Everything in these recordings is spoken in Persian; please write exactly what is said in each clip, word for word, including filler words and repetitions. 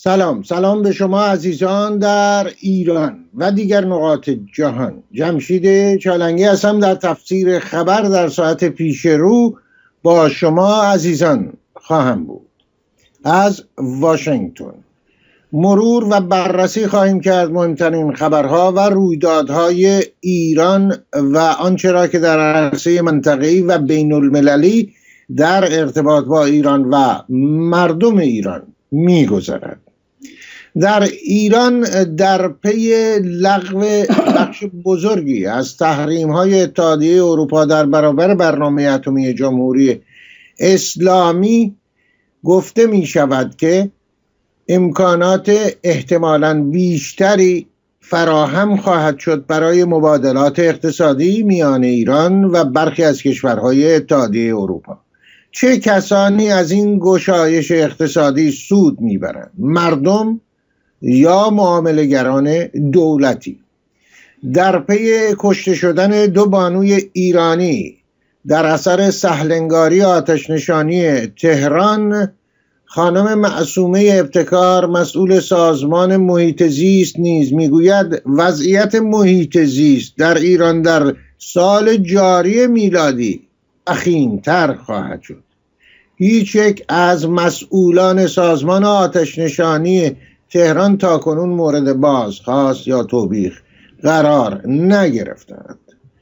سلام سلام به شما عزیزان در ایران و دیگر نقاط جهان. جمشید چالنگی هستم در تفسیر خبر در ساعت پیش رو با شما عزیزان خواهم بود. از واشنگتن مرور و بررسی خواهیم کرد مهمترین خبرها و رویدادهای ایران و آنچه را که در عرصه منطقه‌ای و بین المللی در ارتباط با ایران و مردم ایران می‌گذرد. در ایران در پی لغو بخش بزرگی از تحریم‌های اتحادیه اروپا در برابر برنامه اتمی جمهوری اسلامی گفته می شود که امکانات احتمالاً بیشتری فراهم خواهد شد برای مبادلات اقتصادی میان ایران و برخی از کشورهای اتحادیه اروپا. چه کسانی از این گشایش اقتصادی سود میبرند؟ مردم یا معامله‌گران دولتی؟ در پی کشته شدن دو بانوی ایرانی در اثر سهلنگاری آتش نشانی تهران، خانم معصومه ابتکار مسئول سازمان محیط زیست نیز میگوید وضعیت محیط زیست در ایران در سال جاری میلادی وخیم‌تر خواهد شد. هیچ یک از مسئولان سازمان آتش نشانی تهران تاکنون مورد بازخواست یا توبیخ قرار نگرفتند.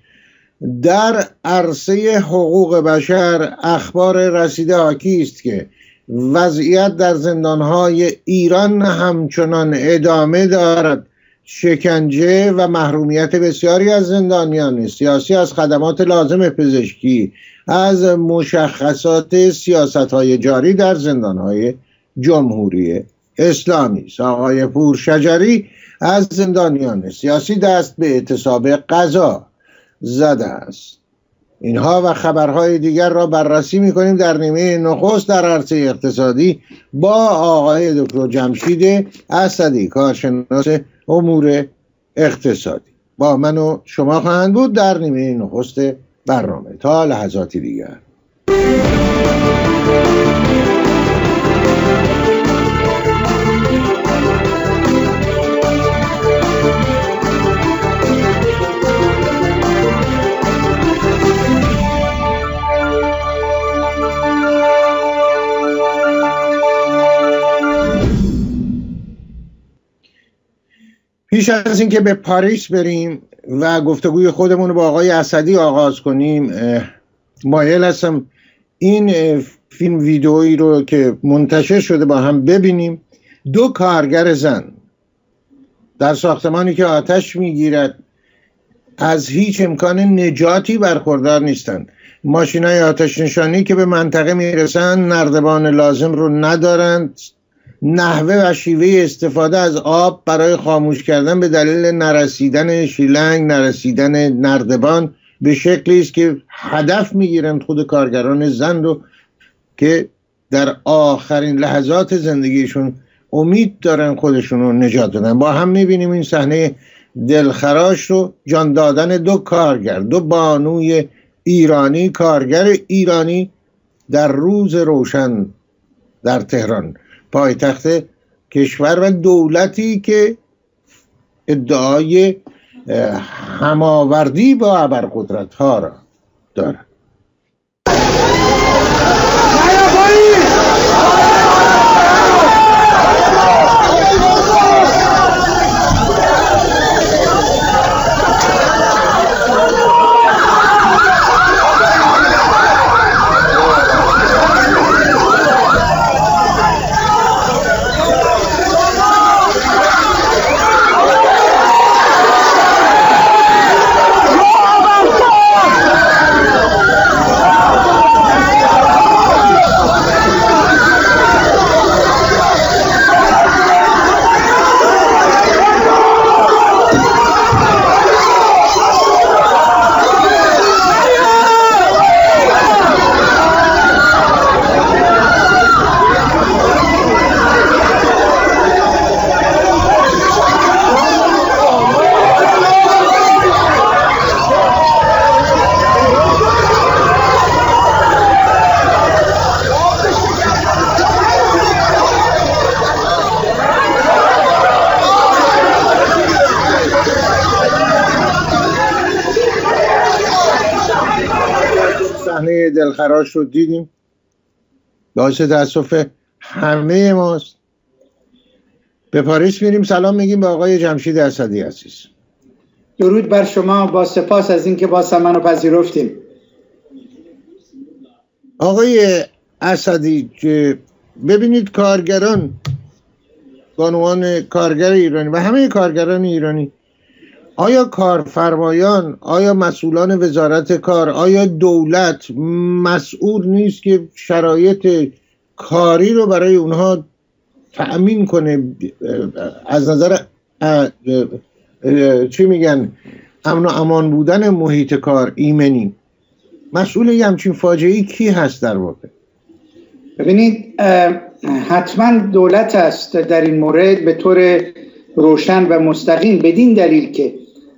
در عرصه حقوق بشر اخبار رسیده حاکی است که وضعیت در زندانهای ایران همچنان ادامه دارد. شکنجه و محرومیت بسیاری از زندانیان سیاسی از خدمات لازم پزشکی، از مشخصات سیاست‌های جاری در زندانهای جمهوری اسلامی است. آقای پورشجری از زندانیان سیاسی دست به اعتصاب غذا زده است. اینها و خبرهای دیگر را بررسی می‌کنیم در نیمه نخست در عرصه اقتصادی با آقای دکتر جمشید اسدی، کارشناس امور اقتصادی. با من و شما خواهند بود در نیمه نخست برنامه. تا لحظاتی دیگر. پیش از اینکه به پاریس بریم و گفتگوی خودمون رو با آقای اسدی آغاز کنیم، مایل هستم این فیلم ویدئویی رو که منتشر شده با هم ببینیم. دو کارگر زن در ساختمانی که آتش میگیرد از هیچ امکان نجاتی برخوردار نیستند. ماشینای آتش نشانی که به منطقه میرسند نردبان لازم رو ندارند. نحوه و شیوه استفاده از آب برای خاموش کردن به دلیل نرسیدن شیلنگ، نرسیدن نردبان به شکلی است که هدف میگیرند خود کارگران زن رو که در آخرین لحظات زندگیشون امید دارن خودشون رو نجات بدن. با هم میبینیم این صحنه دلخراش رو، جان دادن دو کارگر، دو بانوی ایرانی، کارگر ایرانی در روز روشن در تهران، پایتخت کشور و دولتی که ادعای هماوردی با ابرقدرت ها را دارد. صحنه دلخراش رو دیدیم، باعث تاسف همه ماست. به پاریس میریم سلام میگیم به آقای جمشید اسدی عزیز. درود بر شما، با سپاس از اینکه باز منو پذیرفتیم. آقای اسدی، ببینید کارگران، بانوان کارگر ایرانی و همه کارگران ایرانی، آیا کارفرمایان، آیا مسئولان وزارت کار، آیا دولت مسئول نیست که شرایط کاری رو برای اونها تأمین کنه، از نظر چی میگن امن و امان بودن محیط کار ایمنی؟ مسئول یه همچین فاجعه‌ای کی هست در واقع؟ ببینید حتما دولت است در این مورد به طور روشن و مستقیم، بدین دلیل که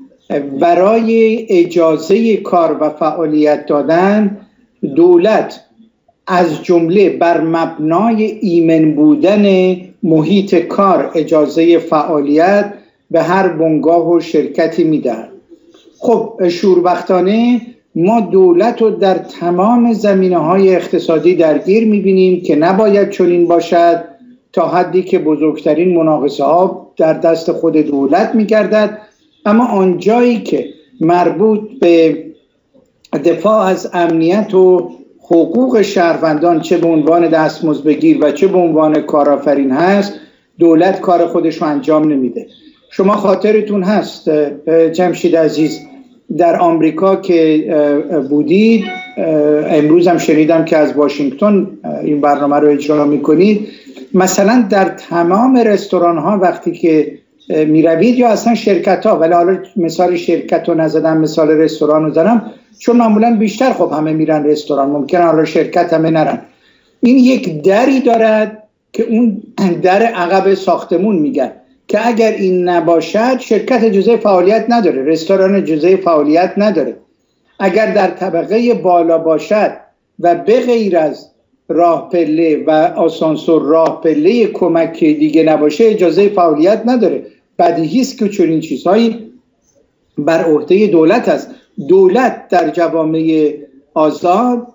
برای اجازه کار و فعالیت دادن دولت از جمله بر مبنای ایمن بودن محیط کار اجازه فعالیت به هر بنگاه و شرکتی میدهد. خب شوربختانه ما دولت رو در تمام زمینه‌های اقتصادی درگیر می‌بینیم که نباید چنین باشد، تا حدی که بزرگترین مناقصه‌ها در دست خود دولت می‌گردد. اما آنجایی که مربوط به دفاع از امنیت و حقوق شهروندان، چه به عنوان دستمزدبگیر و چه به عنوان کارآفرین هست، دولت کار خودش رو انجام نمیده. شما خاطرتون هست جمشید عزیز در آمریکا که بودید، امروز هم شنیدم که از واشنگتن این برنامه رو اجرا میکنید، مثلا در تمام رستوران ها وقتی که می روید یا اصلا شرکت ها، ولی حالا مثال شرکت رو نزدم، مثال رستوران رو زدم چون معمولا بیشتر خب همه میرن رستوران، ممکنه حالا شرکت همه نرن. این یک دری دارد که اون در عقب ساختمون میگن که اگر این نباشد شرکت اجازه فعالیت نداره، رستوران اجازه فعالیت نداره. اگر در طبقه بالا باشد و به غیر از راه پله و آسانسور راه پله کمک دیگه نباشه اجازه فعالیت نداره. بدیهی است که چنین چیزهایی بر عهده دولت است. دولت در جوامع آزاد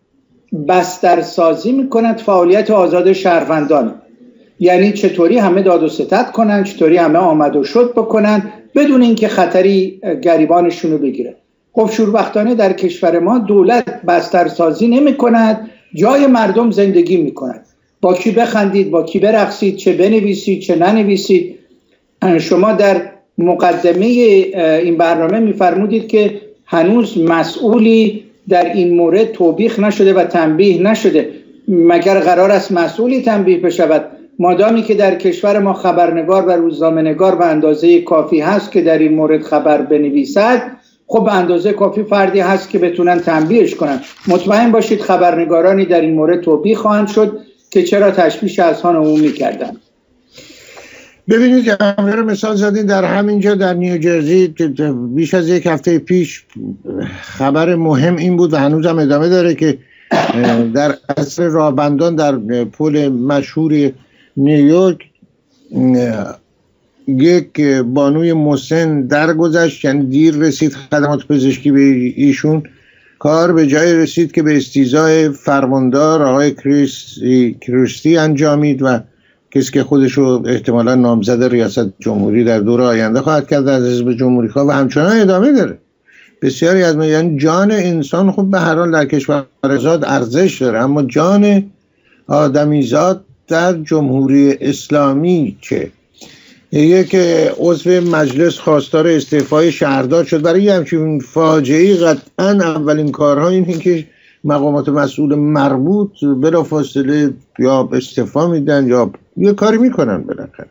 بسترسازی میکند فعالیت آزاد شهروندان، یعنی چطوری همه داد و ستد کنن، چطوری همه آمد و شد بکنن بدون اینکه خطری گریبانشون رو بگیره. خب شوربختانه در کشور ما دولت بسترسازی نمی کند، جای مردم زندگی می کند. با کی بخندید، با کی برقصید، چه بنویسید چه ننویسید. شما در مقدمه این برنامه میفرمودید که هنوز مسئولی در این مورد توبیخ نشده و تنبیه نشده. مگر قرار است مسئولی تنبیه بشود؟ مادامی که در کشور ما خبرنگار و روزنامه‌نگار به اندازه کافی هست که در این مورد خبر بنویسد، خب به اندازه کافی فردی هست که بتونن تنبیهش کنن. مطمئن باشید خبرنگارانی در این مورد توبیخ خواهند شد که چرا تشویش اذهان عمومی کردن. ببینید همه رو مثال زدین. در همینجا در نیوجرسی بیش از یک هفته پیش خبر مهم این بود و هنوز هم ادامه داره که در عصر راهبندان در پل مشهور نیویورک یک بانوی مسن درگذشت، یعنی دیر رسید خدمات پزشکی به ایشون. کار به جای رسید که به استیضاح فرماندار آقای کریستی, کریستی انجامید و کسی که خودشو احتمالا نامزد ریاست جمهوری در دور آینده خواهد کرد از حزب جمهوری خواه و همچنان ادامه داره. بسیاری از ما، یعنی جان انسان خب به هر حال در کشور آزاد ارزش داره، اما جان آدمیزاد در جمهوری اسلامی که یک عضو مجلس خواستار استعفای شهردار شد برای همچین فاجعه‌ای، قطعا اولین کارها اینه که مقامات مسئول مربوط بلافاصله یا استعفا میدن یا یه کاری میکنن. بالاخره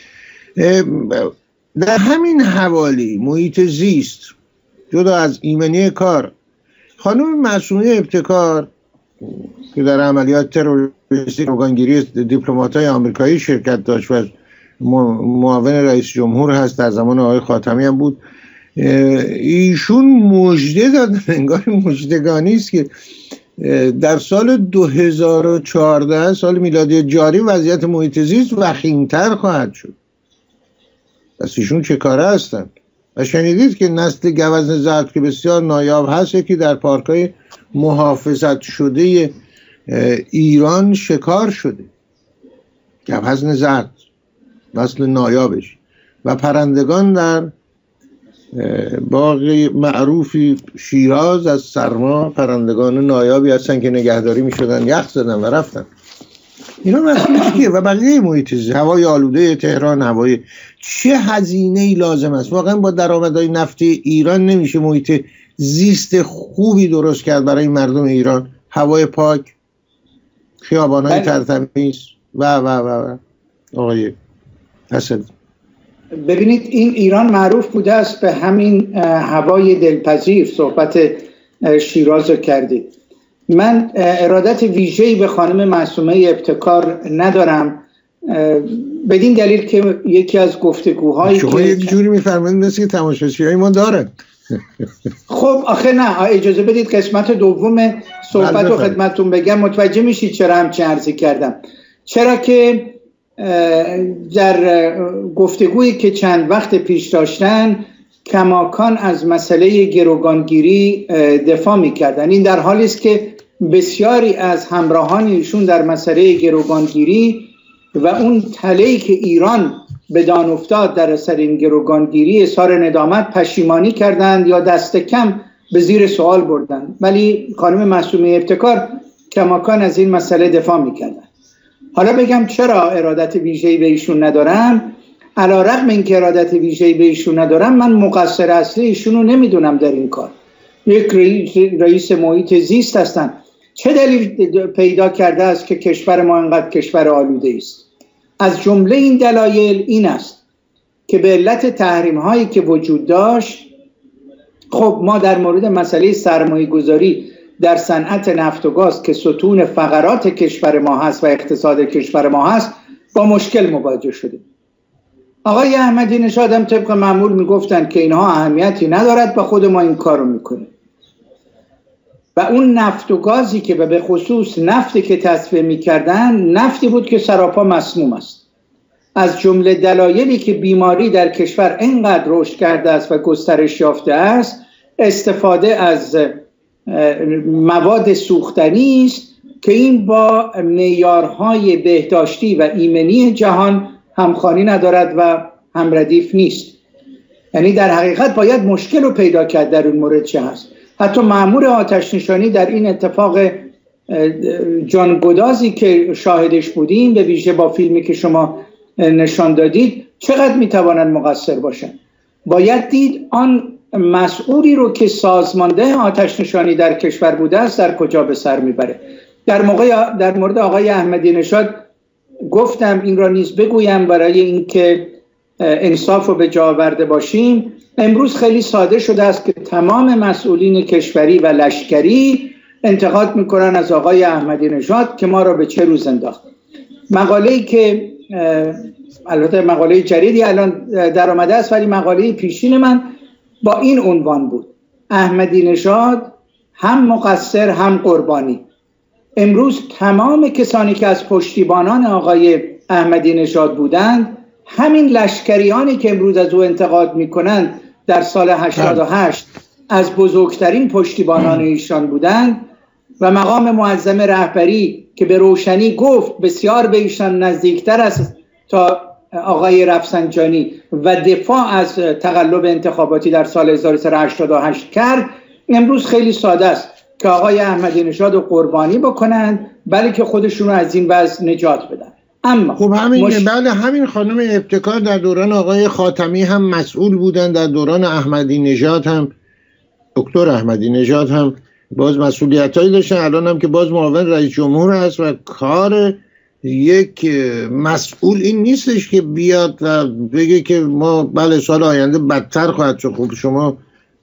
در همین حوالی محیط زیست جدا از ایمنی کار، خانم معصومه ابتکار که در عملیات تروریستی روگانگیری دیپلمات‌های آمریکایی شرکت داشت و معاون رئیس جمهور هست، در زمان آقای خاتمی هم بود، ایشون مژده دادن، انگار مژدگانی است که در سال دو هزار و چهارده سال میلادی جاری وضعیت محیط زیست وخیم‌تر خواهد شد. پس ایشون چه کاره هستن؟ و شنیدید که نسل گوزن زرد که بسیار نایاب هست یکی در پارک‌های محافظت شده ایران شکار شده، گوزن زرد نسل نایابش، و پرندگان در باغ معروفی شیراز از سرما پرندگان نایابی هستن که نگهداری می شدن، یخ زدن و رفتن. اینا مسئولش کیه؟ و بقیه محیط زیست، هوای آلوده تهران، هوای چه هزینه‌ای لازم است واقعا با درآمدهای نفتی ایران نمیشه محیط زیست خوبی درست کرد برای مردم ایران، هوای پاک، خیابان‌های ترتمیز و و و و آقای حسن. ببینید این ایران معروف بوده است به همین هوای دلپذیر. صحبت شیراز رو کردید. من ارادت ویژه‌ای به خانم معصومه ابتکار ندارم بدین دلیل که یکی از گفتگوهایی شما که یک جوری میفرمایید مثل که تماشاچیای ما دارن. خب آخه نه، اجازه بدید قسمت دوم صحبت رو خدمتتون بگم، متوجه میشید چرا همچین عرضی کردم. چرا که در گفتگویی که چند وقت پیش داشتن کماکان از مسئله گروگانگیری دفاع میکردن. این در حالی است که بسیاری از همراهان ایشون در مسئله گروگانگیری و اون تله‌ای که ایران به دان افتاد در اثر این گروگانگیری اظهار ندامت، پشیمانی کردند یا دست کم به زیر سوال بردند، ولی خانم معصومه ابتکار کماکان از این مسئله دفاع میکردن. حالا بگم چرا ارادت ویژه‌ای به ایشون ندارم. علی‌رغم اینکه ارادت ویژه‌ای به ایشون ندارم، من مقصر اصلی ایشون رو نمیدونم در این کار. یک رئیس, رئیس محیط زیست هستن. چه دلیل پیدا کرده است که کشور ما انقدر کشور آلوده است؟ از جمله این دلایل این است که به علت تحریم هایی که وجود داشت، خب ما در مورد مسئله سرمایه گذاری در صنعت نفت و گاز که ستون فقرات کشور ما هست و اقتصاد کشور ما هست با مشکل مواجه شدیم. آقای احمدی نژاد هم طبق معمول میگفتن که اینها اهمیتی ندارد و خود ما این کار رو میکنیم. و اون نفت و گازی که به خصوص نفتی که تصفیه میکردن نفتی بود که سراپا مسموم است. از جمله دلایلی که بیماری در کشور اینقدر رشد کرده است و گسترش یافته است استفاده از مواد سوختنی است که این با معیارهای بهداشتی و ایمنی جهان همخوانی ندارد و همردیف نیست. یعنی در حقیقت باید مشکل رو پیدا کرد در این مورد چه هست. حتی مأمور آتش نشانی در این اتفاق جانگدازی که شاهدش بودیم، به ویژه با فیلمی که شما نشان دادید، چقدر میتوانند مقصر باشند. باید دید آن مسئولی رو که سازمانده آتش نشانی در کشور بوده است در کجا به سر میبره. در موقع در مورد آقای احمدی نژاد گفتم این را نیز بگویم برای اینکه انصاف رو به جا آورده باشیم. امروز خیلی ساده شده است که تمام مسئولین کشوری و لشکری انتقاد میکنن از آقای احمدی نژاد که ما را به چه روز انداخت. مقاله‌ای که البته مقاله جدیدی الان در آمده است ولی مقاله پیشین من با این عنوان بود: احمدی نژاد هم مقصر هم قربانی. امروز تمام کسانی که از پشتیبانان آقای احمدی نژاد بودند، همین لشکریانی که امروز از او انتقاد میکنند در سال هشتاد و هشت از بزرگترین پشتیبانان ایشان بودند و مقام معظم رهبری که به روشنی گفت بسیار به ایشان نزدیکتر است تا آقای رفسنجانی و دفاع از تقلب انتخاباتی در سال هزار و سیصد و هشتاد و هشت کرد. امروز خیلی ساده است که آقای احمدی نژاد رو قربانی بکنند بلکه خودشون رو از این وضع نجات بدن. اما خب همین مش... بله همین خانم ابتکار در دوران آقای خاتمی هم مسئول بودن، در دوران احمدی نژاد هم دکتر احمدی نژاد هم باز مسئولیتایی داشتن، الان هم که باز معاون رئیس جمهور هست و کار یک مسئول این نیستش که بیاد و بگه که ما بله سال آینده بدتر خواهد شد. خب شما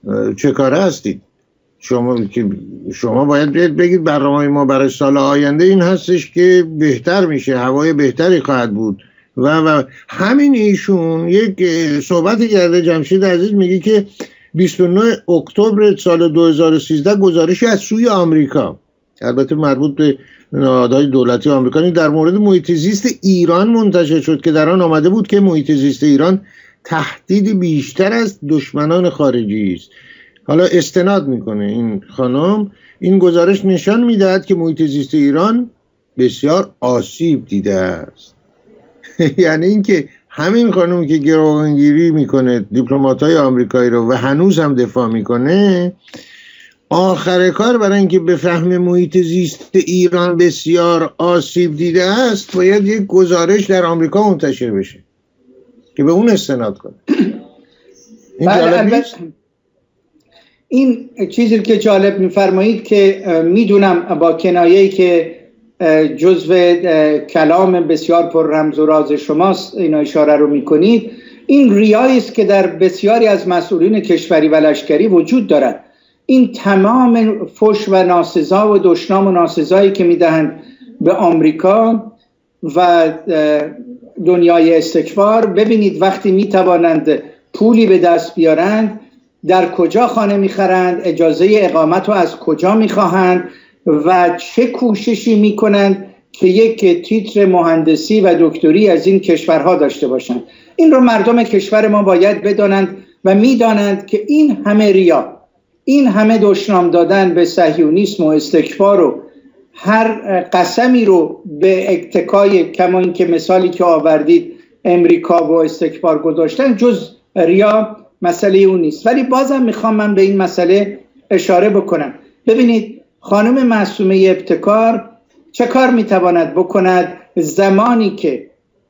چه کاره هستید؟ شما که شما باید بگید برنامه ما برای سال آینده این هستش که بهتر میشه، هوای بهتری خواهد بود و و همین ایشون یک صحبتی کرده. جمشید عزیز میگه که بیست و نه اکتبر سال دو هزار و سیزده گزارشی از سوی آمریکا، البته مربوط به نهادهای دولتی آمریکایی، در مورد محیط زیست ایران منتشر شد که در آن آمده بود که محیط زیست ایران تهدید بیشتر از دشمنان خارجی است. حالا استناد میکنه این خانم، این گزارش نشان میدهد که محیط زیست ایران بسیار آسیب دیده است. یعنی اینکه همین خانم که گروگانگیری میکنه دیپلمات‌های آمریکایی رو و هنوز هم دفاع میکنه، آخر کار برای اینکه بفهمه محیط زیست ایران بسیار آسیب دیده است باید یک گزارش در آمریکا منتشر بشه که به اون استناد کنه. این جالب نیست؟ این چیزی که جالب میفرمایید که میدونم با کنایه‌ای که جزو کلام بسیار پر رمز و راز شماست این اشاره رو میکنید، این ریایی است که در بسیاری از مسئولین کشوری و لشکری وجود دارد. این تمام فحش و ناسزا و دشنام و ناسزایی که میدهند به آمریکا و دنیای استکبار، ببینید وقتی میتوانند پولی به دست بیارند در کجا خانه میخرند، اجازه اقامت رو از کجا میخواهند و چه کوششی میکنند که یک تیتر مهندسی و دکتری از این کشورها داشته باشند. این رو مردم کشور ما باید بدانند و میدانند که این همه ریا، این همه دشنام دادن به صهیونیسم و استکبار و هر قسمی رو به اتکای، کما این که مثالی که آوردید امریکا و استکبار گذاشتن، جز ریا مسئله اون نیست. ولی بازم میخوام من به این مسئله اشاره بکنم. ببینید خانم معصومه ابتکار چه کار میتواند بکند زمانی که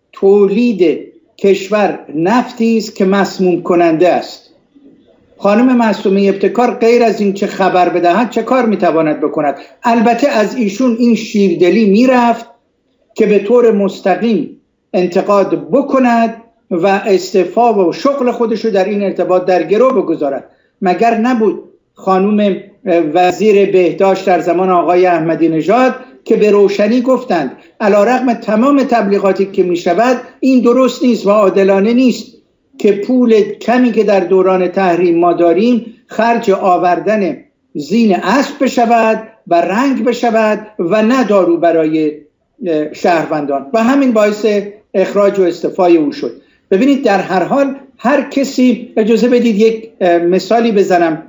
تولید کشور نفتی است که مسموم کننده است؟ خانم معصومه ابتکار غیر از این چه خبر بدهد چه کار میتواند بکند؟ البته از ایشون این شیردلی میرفت که به طور مستقیم انتقاد بکند و استعفا و شغل خودش رو در این ارتباط در گرو بگذارد. مگر نبود خانم وزیر بهداشت در زمان آقای احمدی نژاد که به روشنی گفتند علیرغم تمام تبلیغاتی که می شود این درست نیست و عادلانه نیست که پول کمی که در دوران تحریم ما داریم خرج آوردن زین اسب بشود و رنگ بشود و نه دارو برای شهروندان، و همین باعث اخراج و استعفای او شد. ببینید در هر حال هر کسی، اجازه بدید یک مثالی بزنم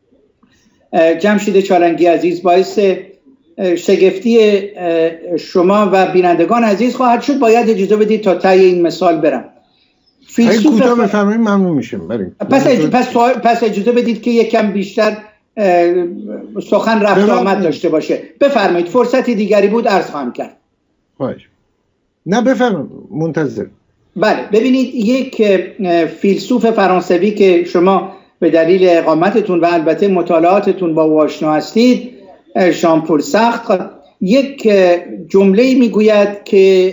جمشید چالنگی عزیز، باعث شگفتی شما و بینندگان عزیز خواهد شد، باید اجازه بدید تا ته این مثال برم. فیلسوف کوتاه بفرمایید ممنون میشم. پس پس پس اجازه بدید که یکم بیشتر سخن رفت آمد داشته باشه. بفرمایید، فرصتی دیگری بود عرض خواهم کرد. باشه. نه بفرمایید، منتظر. بله ببینید یک فیلسوف فرانسوی که شما به دلیل اقامتتون و البته مطالعاتتون با او آشنا هستید، ژان پل سارتر، یک جمله میگوید که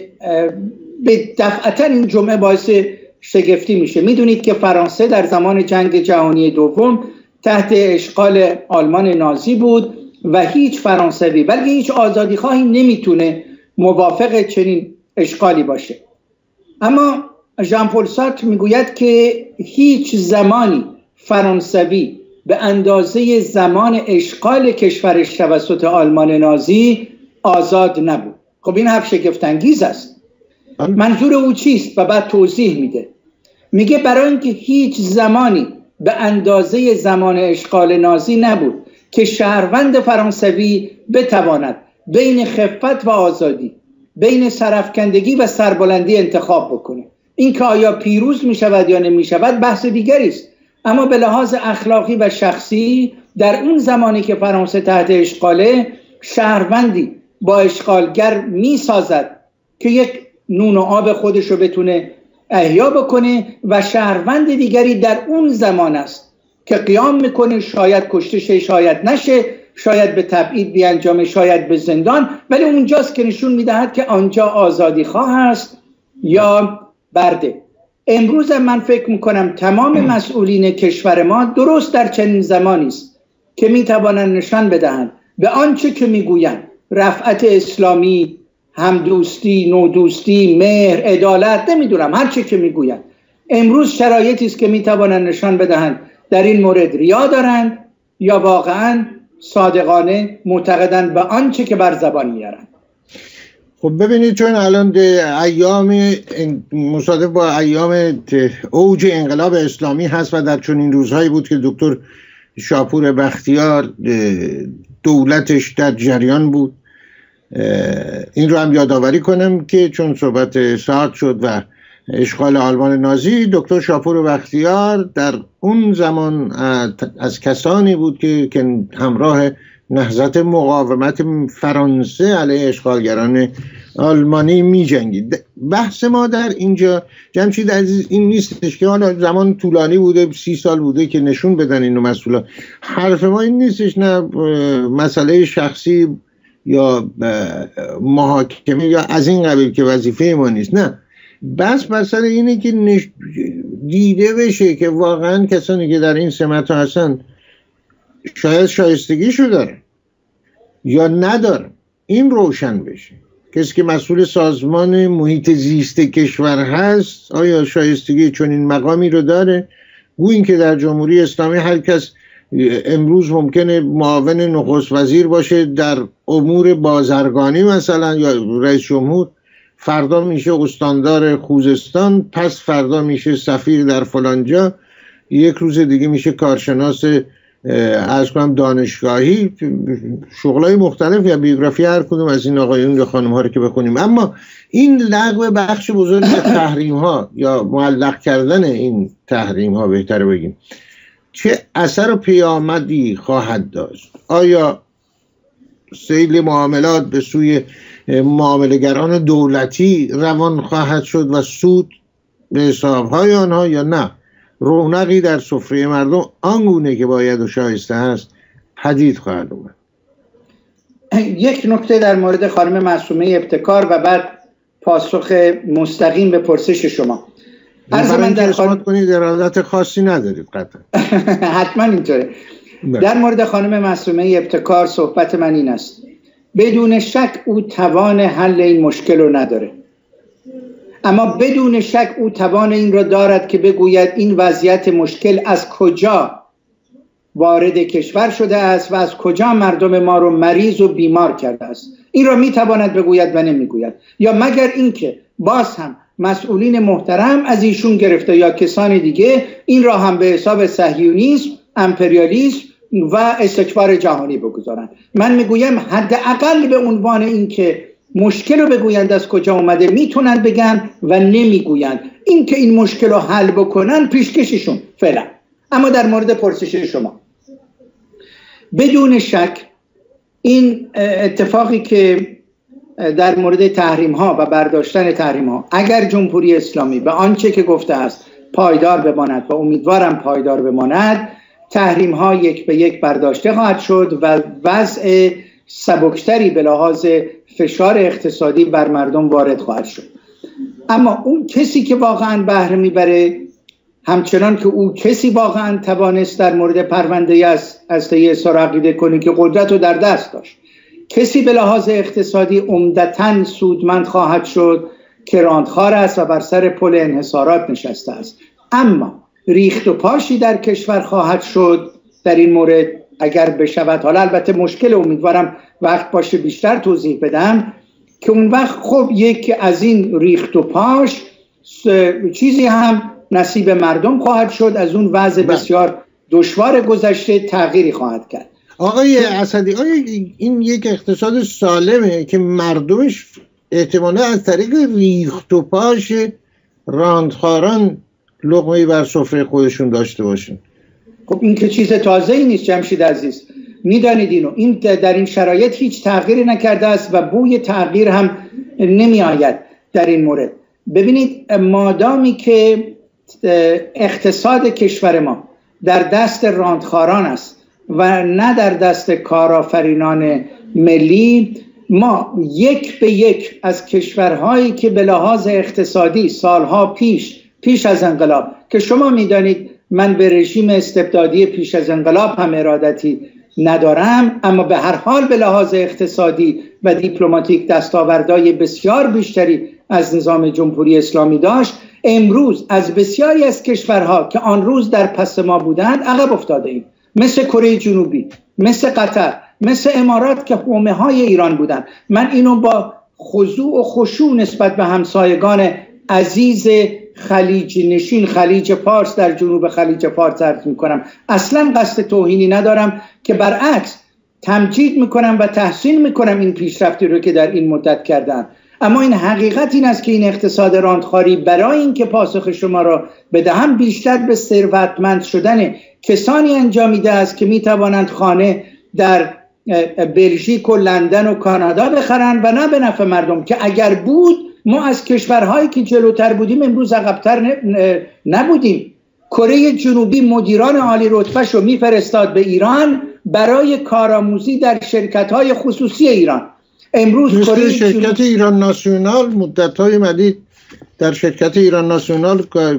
به دفعتا این جمله باعث شگفتی میشه. میدونید که فرانسه در زمان جنگ جهانی دوم تحت اشغال آلمان نازی بود و هیچ فرانسوی بلکه هیچ آزادیخواهی نمیتونه موافق چنین اشغالی باشه. اما ژان پل سارتر میگوید که هیچ زمانی فرانسوی به اندازه زمان اشغال کشورش توسط آلمان نازی آزاد نبود. خب این حرف شگفت انگیز است. منظور او چیست؟ و بعد توضیح میده. میگه برای اینکه هیچ زمانی به اندازه زمان اشغال نازی نبود که شهروند فرانسوی بتواند بین خفت و آزادی، بین سرافکندگی و سربلندی انتخاب بکنه. این که آیا پیروز میشود یا نمیشود بحث دیگری است، اما به لحاظ اخلاقی و شخصی در اون زمانی که فرانسه تحت اشغاله، شهروندی با اشغالگر میسازد که یک نون و آب خودش رو بتونه احیا بکنه و شهروند دیگری در اون زمان است که قیام میکنه، شاید کشته شه، شاید نشه، شاید به تبعید بیانجامه، شاید به زندان، ولی اونجاست که نشون میدهد که آنجا آزادی خواه است یا برده. امروز من فکر میکنم تمام مسئولین کشور ما درست در چنین زمانی است که میتوانند نشان بدهند به آنچه که میگویند رفعت اسلامی، همدوستی، نودوستی، مهر، عدالت، نمیدونم هر چه که میگویند، امروز شرایطی است که میتوانند نشان بدهند در این مورد ریا دارند یا واقعا صادقانه معتقدند به آنچه که بر زبان میارند. خب ببینید، چون الان ایام مصادف با ایام اوج انقلاب اسلامی هست و در چنین روزهایی بود که دکتر شاپور بختیار دولتش در جریان بود. این رو هم یادآوری کنم که چون صحبت ساعت شد و اشغال آلمان نازی، دکتر شاپور بختیار در اون زمان از کسانی بود که همراه نهضت مقاومت فرانسه علیه اشغالگران آلمانی می جنگید. بحث ما در اینجا جمشید عزیز این نیستش که حالا زمان طولانی بوده، سی سال بوده که نشون بدن اینو مسئولا. حرف ما این نیستش، نه مسئله شخصی یا محاکمه یا از این قبیل که وظیفه ما نیست، نه، بس بر سر اینه که نش... دیده بشه که واقعا کسانی که در این سمت ها هستن شاید شایستگیشو داره یا نداره، این روشن بشه. کسی که مسئول سازمان محیط زیست کشور هست آیا شایستگی چون این مقامی رو داره؟ گوییم که در جمهوری اسلامی هر کس امروز ممکنه معاون نخست وزیر باشه در امور بازرگانی مثلا یا رئیس جمهور، فردا میشه استاندار خوزستان، پس فردا میشه سفیر در فلانجا، یک روز دیگه میشه کارشناس از کنم دانشگاهی، شغلای مختلف یا بیوگرافی هر کدوم از این آقایون یا خانم ها رو که بخونیم. اما این لغو بخش بزرگ تحریم ها یا معلق کردن این تحریم ها بهتره بگیم چه اثر و پیامدی خواهد داشت؟ آیا سیل معاملات به سوی معامله‌گران دولتی روان خواهد شد و سود به حسابهای آنها، یا نه رونقی در سفره مردم آنگونه که باید و شایسته هست پدید خواهد اومد؟ یک نکته در مورد خانم معصومه ابتکار و بعد پاسخ مستقیم به پرسش شما. عرض من در خانم کنید ارادت خاصی ندارید قطعا. حتما اینطوره. در مورد خانم معصومه ابتکار صحبت من این است: بدون شک او توان حل این مشکل رو نداره، اما بدون شک او توان این را دارد که بگوید این وضعیت مشکل از کجا وارد کشور شده است و از کجا مردم ما رو مریض و بیمار کرده است. این را میتواند بگوید و نمیگوید، یا مگر اینکه باز هم مسئولین محترم از ایشون گرفته یا کسان دیگه این را هم به حساب صهیونیسم، امپریالیسم و استکبار جهانی بگذارند. من میگویم حداقل به عنوان این که مشکل رو بگویند از کجا اومده میتونن بگن و نمیگویند. این که این مشکل رو حل بکنن پیشکششون فعلا. اما در مورد پرسش شما، بدون شک این اتفاقی که در مورد تحریم ها و برداشتن تحریم ها، اگر جمهوری اسلامی به آنچه که گفته است پایدار بماند و امیدوارم پایدار بماند، تحریم ها یک به یک برداشته خواهد شد و وضع سبکتری به لحاظ فشار اقتصادی بر مردم وارد خواهد شد. اما اون کسی که واقعا بهره میبره، همچنان که او کسی واقعا توانست در مورد پرونده از از طی اظهار عقیده کنی که قدرت رو در دست داشت، کسی به لحاظ اقتصادی عمدتاً سودمند خواهد شد که راندخار است و بر سر پل انحصارات نشسته است. اما ریخت و پاشی در کشور خواهد شد در این مورد اگر بشود. حالا البته مشکل، امیدوارم وقت باشه بیشتر توضیح بدم که اون وقت خب یک از این ریخت و پاش چیزی هم نصیب مردم خواهد شد، از اون وضع بسیار دشوار گذشته تغییری خواهد کرد. آقای اسدی، آیا این یک اقتصاد سالمه که مردمش احتمالا از طریق ریخت و پاش راندخاران لقمه‌ای بر سفره خودشون داشته باشن؟ خب این که چیز تازه‌ای نیست جمشید عزیز، میدانید اینو. این در این شرایط هیچ تغییری نکرده است و بوی تغییر هم نمی آید در این مورد. ببینید، مادامی که اقتصاد کشور ما در دست راندخاران است و نه در دست کارآفرینان ملی، ما یک به یک از کشورهایی که به لحاظ اقتصادی سالها پیش پیش از انقلاب، که شما میدانید من به رژیم استبدادی پیش از انقلاب هم ارادتی ندارم، اما به هر حال به لحاظ اقتصادی و دیپلماتیک دستاوردهای بسیار بیشتری از نظام جمهوری اسلامی داشت، امروز از بسیاری از کشورها که آن روز در پس ما بودند عقب افتاده ایم، مثل کره جنوبی، مثل قطر، مثل امارات که حومه های ایران بودند. من اینو با خضوع و خشوع نسبت به همسایگان عزیز خلیج نشین، خلیج فارس در جنوب خلیج فارس عرض میکنم. اصلا قصد توهینی ندارم، که برعکس تمجید میکنم و تحسین میکنم این پیشرفتی رو که در این مدت کردن. اما این حقیقت این است که این اقتصاد راندخواری برای اینکه پاسخ شما را بدهم بیشتر به ثروتمند شدن کسانی انجامیده است که میتوانند خانه در بلژیک و لندن و کانادا بخرند و نه به نفع مردم، که اگر بود ما از کشورهایی که جلوتر بودیم امروز عقب‌تر نبودیم. کره جنوبی مدیران عالی رتبه‌ش رو میفرستاد به ایران برای کارآموزی در شرکت‌های خصوصی ایران. امروز کره شرکت جنوب... ایران ناسیونال مدت‌های مدید در شرکت ایران ناسیونال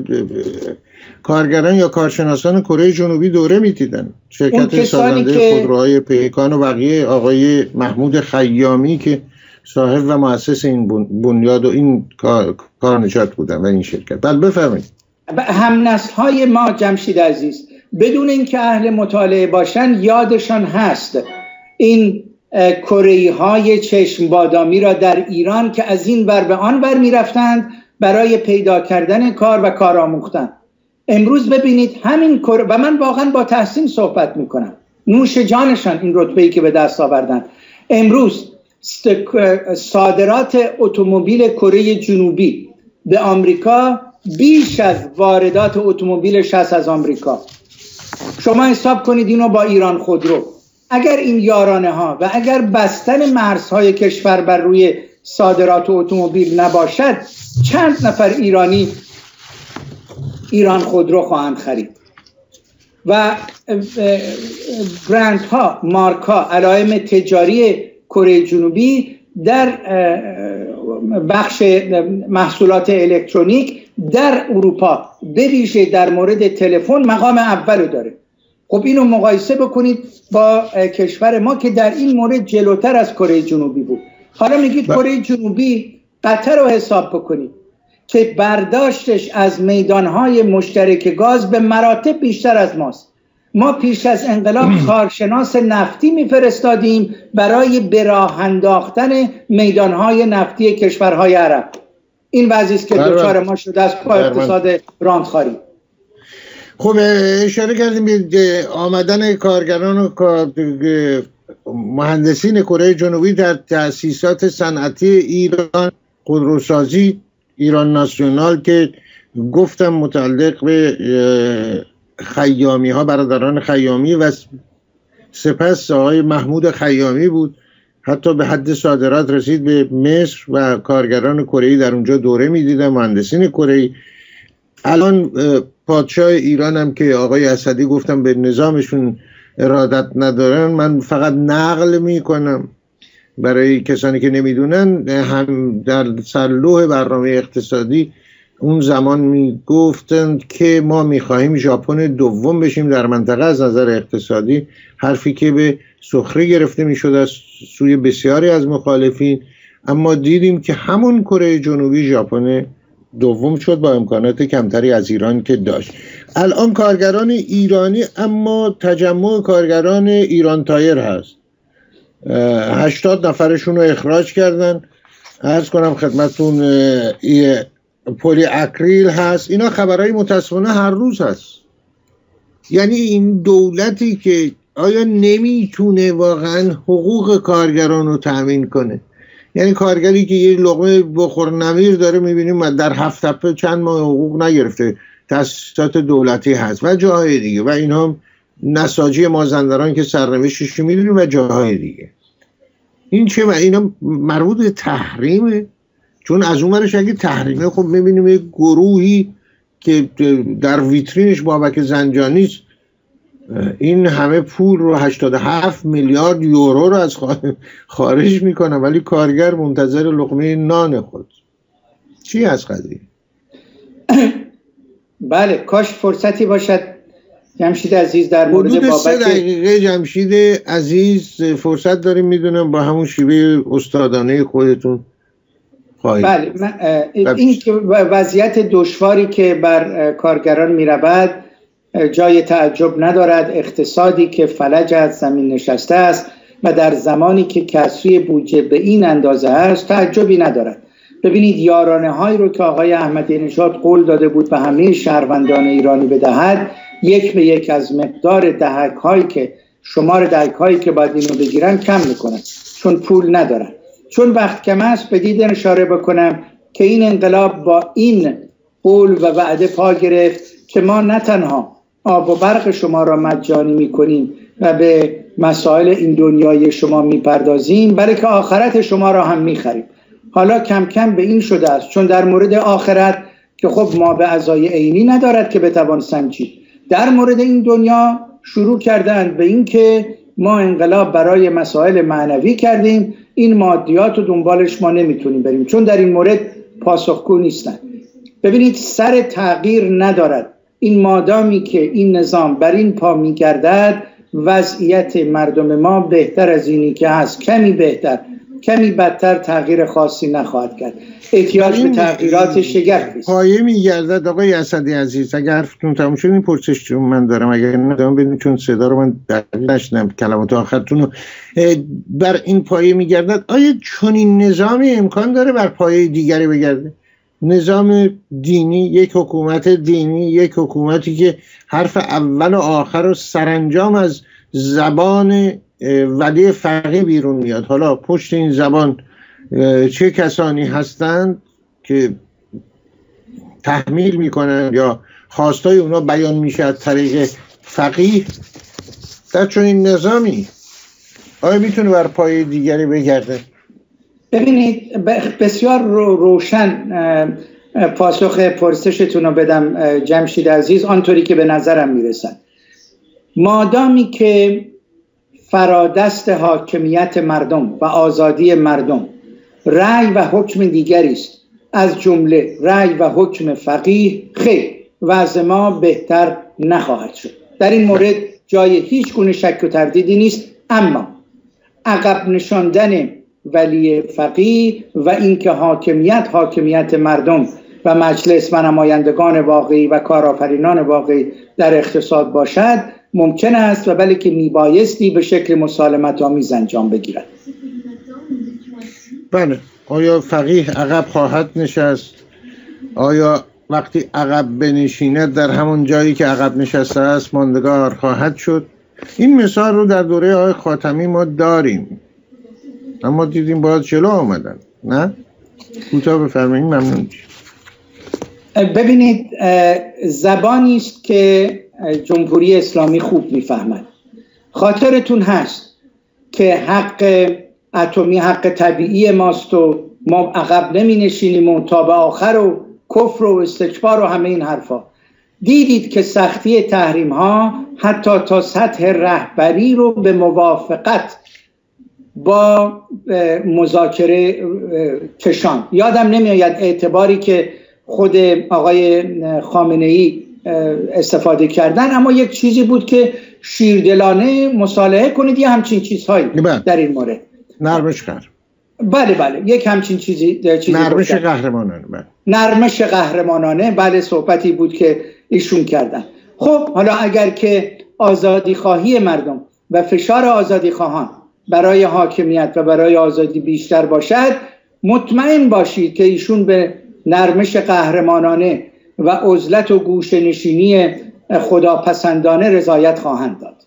کارگران یا کارشناسان کره جنوبی دوره میدیدن. شرکت سازنده که... خودروهای پیکان و بقیه آقای محمود خیامی که صاحب و مؤسس این بنیاد و این کار نجات بودن و این شرکت. بله بفرمایید. هم نسل‌های ما جمشید عزیز بدون اینکه اهل مطالعه باشن یادشان هست این کره‌ای‌های چشم بادامی را در ایران که از این ور به آن ور می‌رفتند برای پیدا کردن کار و کار آموختن. امروز ببینید همین کره، و من واقعا با تحسین صحبت میکنم، نوش جانشان این رتبه‌ای که به دست آوردن. امروز صادرات اتومبیل کره جنوبی به آمریکا بیش از واردات اتومبیلش هست از آمریکا. شما حساب کنید اینو با ایران خودرو. اگر این یارانه ها و اگر بستن مرزهای کشور بر روی صادرات اتومبیل نباشد، چند نفر ایرانی ایران خودرو خواهند خرید؟ و برند ها، مارک ها، علائم تجاری کره جنوبی در بخش محصولات الکترونیک در اروپا به ویژه در مورد تلفن مقام اول داره. خب اینو مقایسه بکنید با کشور ما که در این مورد جلوتر از کره جنوبی بود. حالا میگید کره جنوبی، قطر رو حساب بکنید که برداشتش از میدانهای مشترک گاز به مراتب بیشتر از ماست. ما پیش از انقلاب کارشناس نفتی میفرستادیم برای به راه انداختن میدانهای نفتی کشورهای عرب. این وضعی است که دچار ما شده است با اقتصاد راندخواری. خب اشاره کردیم به آمدن کارگران و مهندسین کره جنوبی در تأسیسات صنعتی ایران، خودروسازی ایران ناسیونال که گفتم متعلق به خیامی ها، برادران خیامی و سپس آقای محمود خیامی بود، حتی به حد صادرات رسید به مصر و کارگران کره‌ای در اونجا دوره میدیدن، مهندسین کره‌ای. الان پادشاه ایران هم که آقای اسدی گفتم به نظامشون ارادت ندارن، من فقط نقل میکنم برای کسانی که نمیدونن، هم در سرلوح برنامه اقتصادی اون زمان میگفتند که ما میخواهیم ژاپن دوم بشیم در منطقه از نظر اقتصادی، حرفی که به سخره گرفته میشد از سوی بسیاری از مخالفین. اما دیدیم که همون کره جنوبی ژاپن دوم شد با امکانات کمتری از ایران که داشت. الان کارگران ایرانی، اما تجمع کارگران ایران تایر هست، هشتاد نفرشون رو اخراج کردن. عرض کنم خدمتون پلی اکریل هست، اینا خبرهای متاسفانه هر روز هست. یعنی این دولتی که آیا نمیتونه واقعا حقوق کارگران رو تأمین کنه؟ یعنی کارگری که یه لقمه بخور نمیر داره، میبینیم در هفت تپه چند ماه حقوق نگرفته، تأسیسات دولتی هست و جاهای دیگه، و این هم نساجی مازندران که سرنوشتش میدونیم و جاهای دیگه. این چه؟ اینا مربوط به تحریمه؟ چون از اون ورش اگه تحریمه، خب میبینیم یک گروهی که در ویترینش بابک زنجانی است این همه پول رو هشتاد و هفت میلیارد یورو رو از خارج میکنه، ولی کارگر منتظر لقمه نان خود. چی از قضیه؟ بله، کاش فرصتی باشد جمشید عزیز در مورد بابک. حدود سه دقیقه جمشید عزیز فرصت داریم، میدونم با همون شیوه استادانه خودتون خواهید. بله، این وضعیت دشواری که بر کارگران میرود جای تعجب ندارد. اقتصادی که فلج از زمین نشسته است، و در زمانی که کسری بودجه به این اندازه است تعجبی ندارد. ببینید یارانه هایی رو که آقای احمدی نژاد قول داده بود به همه شهروندان ایرانی بدهد، یک به یک از مقدار دهک هایی که شمار دهک هایی که باید اینو بگیرن کم میکنن، چون پول ندارن. چون وقت کم است بدید اشاره بکنم که این انقلاب با این قول و وعده پا گرفت که ما نه تنها آب و برق شما را مجانی میکنیم و به مسائل این دنیای شما میپردازیم، بلکه آخرت شما را هم میخریم. حالا کم کم به این شده است، چون در مورد آخرت که خب ما به ازای عینی ندارد که بتوان سنجید، در مورد این دنیا شروع کردند به این که ما انقلاب برای مسائل معنوی کردیم، این مادیات و دنبالش ما نمیتونیم بریم، چون در این مورد پاسخگو نیستن. ببینید سر تغییر ندارد. این مادامی که این نظام بر این پا میگردد، وضعیت مردم ما بهتر از اینی که هست، کمی بهتر کمی بدتر، تغییر خاصی نخواهد کرد. احتیاج به تغییرات شگرفی است. پایه میگردد. آقای اسدی عزیز اگر حرفتون تموم شد این پرسش رو من دارم، اگر ندارم بدین، چون صدا رو من دقیق نشنیدم کلمات آخرتون رو. بر این پایه میگردد. آیا چنین نظامی امکان داره بر پایه دیگری بگرده؟ نظام دینی، یک حکومت دینی، یک حکومتی که حرف اول و آخر و سرانجام از زبان ولی فقیه بیرون میاد. حالا پشت این زبان چه کسانی هستند که تحمیل میکنن یا خواستای اونا بیان میشه از طریق فقیه، در چنین نظامی آیا میتونه بر پای دیگری بگرده؟ ببینید بسیار روشن پاسخ پرسشتون رو بدم جمشید عزیز، آنطوری که به نظرم میرسد. مادامی که فرادست حاکمیت مردم و آزادی مردم رأی و حکم دیگری است از جمله رأی و حکم فقیه، خیر وضع ما بهتر نخواهد شد. در این مورد جای هیچ گونه شک و تردیدی نیست. اما عقب نشاندن ولی فقیه و اینکه حاکمیت حاکمیت مردم و مجلس و نمایندگان واقعی و کارآفرینان واقعی در اقتصاد باشد ممکن است و بلکه میبایستی به شکل مسالمت آمیز انجام بگیرد. بله. آیا فقیه عقب خواهد نشست؟ آیا وقتی عقب بنشیند در همون جایی که عقب نشسته است ماندگار خواهد شد؟ این مثال رو در دوره آقای خاتمی ما داریم، اما دیدیم باید جلو آمدن. نه؟ کوتاه بفرمایید ممنون. ببینید زبانی است که جمهوری اسلامی خوب میفهمد. خاطرتون هست که حق اتمی حق طبیعی ماست و ما عقب نمی نشینیم و تا به آخر و کفر و استکبار و همه این حرفا. دیدید که سختی تحریم ها حتی تا سطح رهبری رو به موافقت با مذاکره کشان. یادم نمیآید اعتباری که خود آقای خامنه ای استفاده کردن، اما یک چیزی بود که شیردلانه مصالحه کنید یه همچین چیزهایی در این مورد. نرمش قهر بله بله یک همچین چیزی, چیزی نرمش قهرمانانه بله. نرمش قهرمانانه بله صحبتی بود که ایشون کردن. خب حالا اگر که آزادی خواهی مردم و فشار آزادی خواهان برای حاکمیت و برای آزادی بیشتر باشد، مطمئن باشید که ایشون به نرمش قهرمانانه و عزلت و گوشه‌نشینی خداپسندانه رضایت خواهند داد.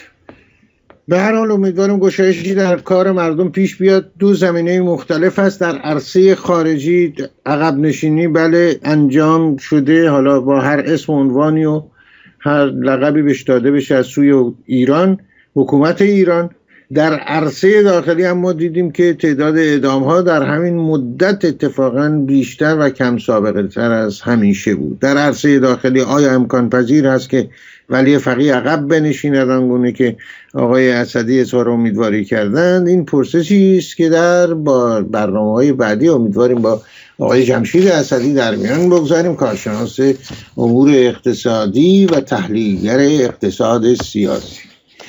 به هر حال امیدوارم گشایشی در کار مردم پیش بیاد. دو زمینه مختلف است. در عرصه خارجی عقب نشینی بله انجام شده، حالا با هر اسم و عنوانی و هر لقبی بهش داده بشه از سوی ایران، حکومت ایران. در عرصه داخلی هم ما دیدیم که تعداد اعدام ها در همین مدت اتفاقا بیشتر و کم سابقه تر از همیشه بود. در عرصه داخلی آیا امکان پذیر هست که ولی فقیه عقب بنشیند آنگونه که آقای اسدی اظهار امیدواری کردند؟ این پرسشی است که در با برنامه‌های بعدی امیدواریم با آقای جمشید اسدی در میان بگذاریم، کارشناس امور اقتصادی و تحلیلگر اقتصاد سیاسی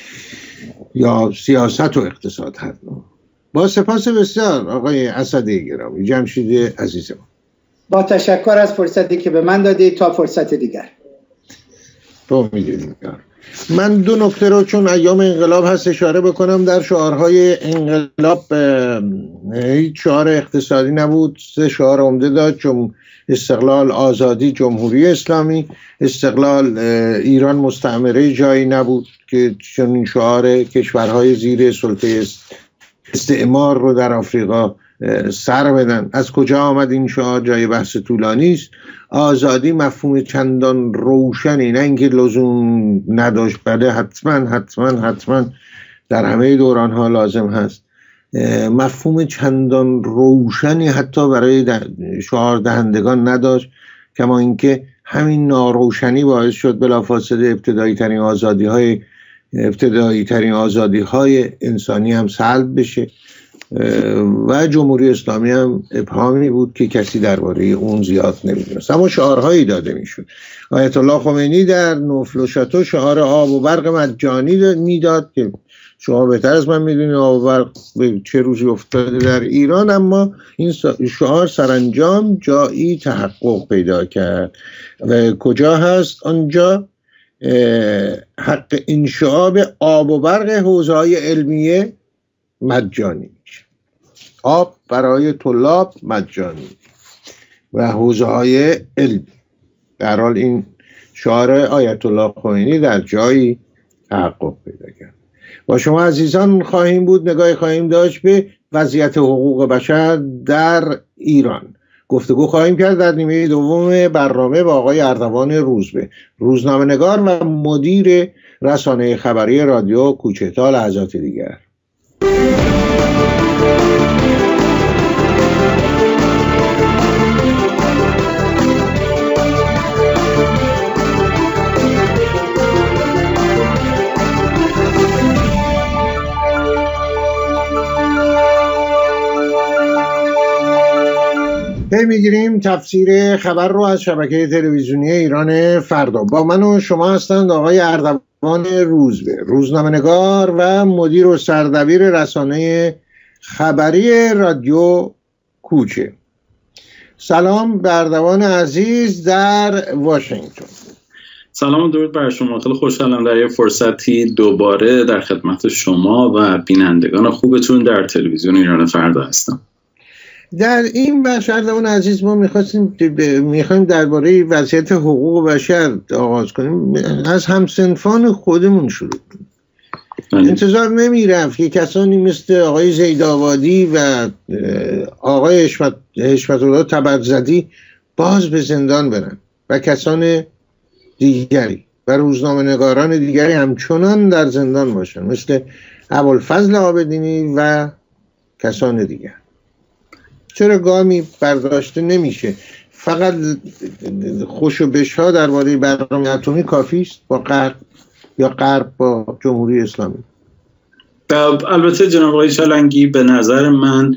یا سیاست و اقتصاد هر نوع. با سپاس بسیار آقای اسدی گرامی، جمشید عزیزم. با تشکر از فرصتی که به من دادید. تا فرصت دیگر. تو میدونیم من دو نکته رو چون ایام انقلاب هست اشاره بکنم. در شعارهای انقلاب هیچ شعار اقتصادی نبود، سه شعار عمده داشت: استقلال، آزادی، جمهوری اسلامی. استقلال، ایران مستعمره جایی نبود که چون این شعار کشورهای زیر سلطه استعمار رو در آفریقا سر بدن. از کجا آمد این شعار جای بحث طولانی است. آزادی مفهوم چندان روشنی، نه اینکه لزوم نداشت، بله حتما حتما حتما در همه دوران ها لازم هست، مفهوم چندان روشنی حتی برای شعار دهندگان نداشت، کما اینکه همین ناروشنی باعث شد بلافاصله ابتدایی ترین آزادی های ابتدایی ترین آزادی های انسانی هم سلب بشه و جمهوری اسلامی هم ابهامی بود که کسی درباره اون زیاد نمیدونست، اما شعارهایی داده میشد. آیت الله خمینی در نوفل و شاتو شعار آب و برق مجانی میداد که شما بهتر از من میدونید آب و برق به چه روزی افتاده در ایران، اما این شعار سرانجام جایی تحقق پیدا کرد و کجا هست؟ آنجا حق انشعاب آب و برق حوزه‌های علمیه مجانی میشه. آب برای طلاب مجانی و حوزه‌های علمی. در حال این شعار آیت الله خمینی در جایی تحقق پیدا کرد. با شما عزیزان خواهیم بود، نگاهی خواهیم داشت به وضعیت حقوق بشر در ایران. گفتگو خواهیم کرد در نیمه دوم برنامه با آقای اردوان روزبه، روزنامه‌نگار و مدیر رسانه خبری رادیو کوچه. تا لحظات دیگر. پی میگیریم تفسیر خبر رو از شبکه تلویزیونی ایران فردا. با من و شما هستند آقای اردوان روزبه، روزنامه‌نگار و مدیر و سردبیر رسانه خبری رادیو کوچه. سلام به اردوان عزیز در واشنگتن. سلام و درود بر شما. خیلی خوشحالم در یه فرصتی دوباره در خدمت شما و بینندگان خوبتون در تلویزیون ایران فردا هستم. در این بخش اردوان عزیز ما میخواستیم میخوایم درباره وضعیت حقوق بشر آغاز کنیم، از همسنفان خودمون شروع کنیم. انتظار نمیرفت که کسانی مثل آقای زیدآبادی و آقای حشمت الله تبرزدی باز به زندان برن و کسان دیگری و روزنامه نگاران دیگری همچنان در زندان باشن، مثل ابوالفضل عابدینی و کسان دیگر. چرا گامی برداشته نمیشه؟ فقط خوش و بشها درباره برنامه اتمی کافی است با غرب یا غرب با جمهوری اسلامی؟ البته جناب آقای چالنگی، به نظر من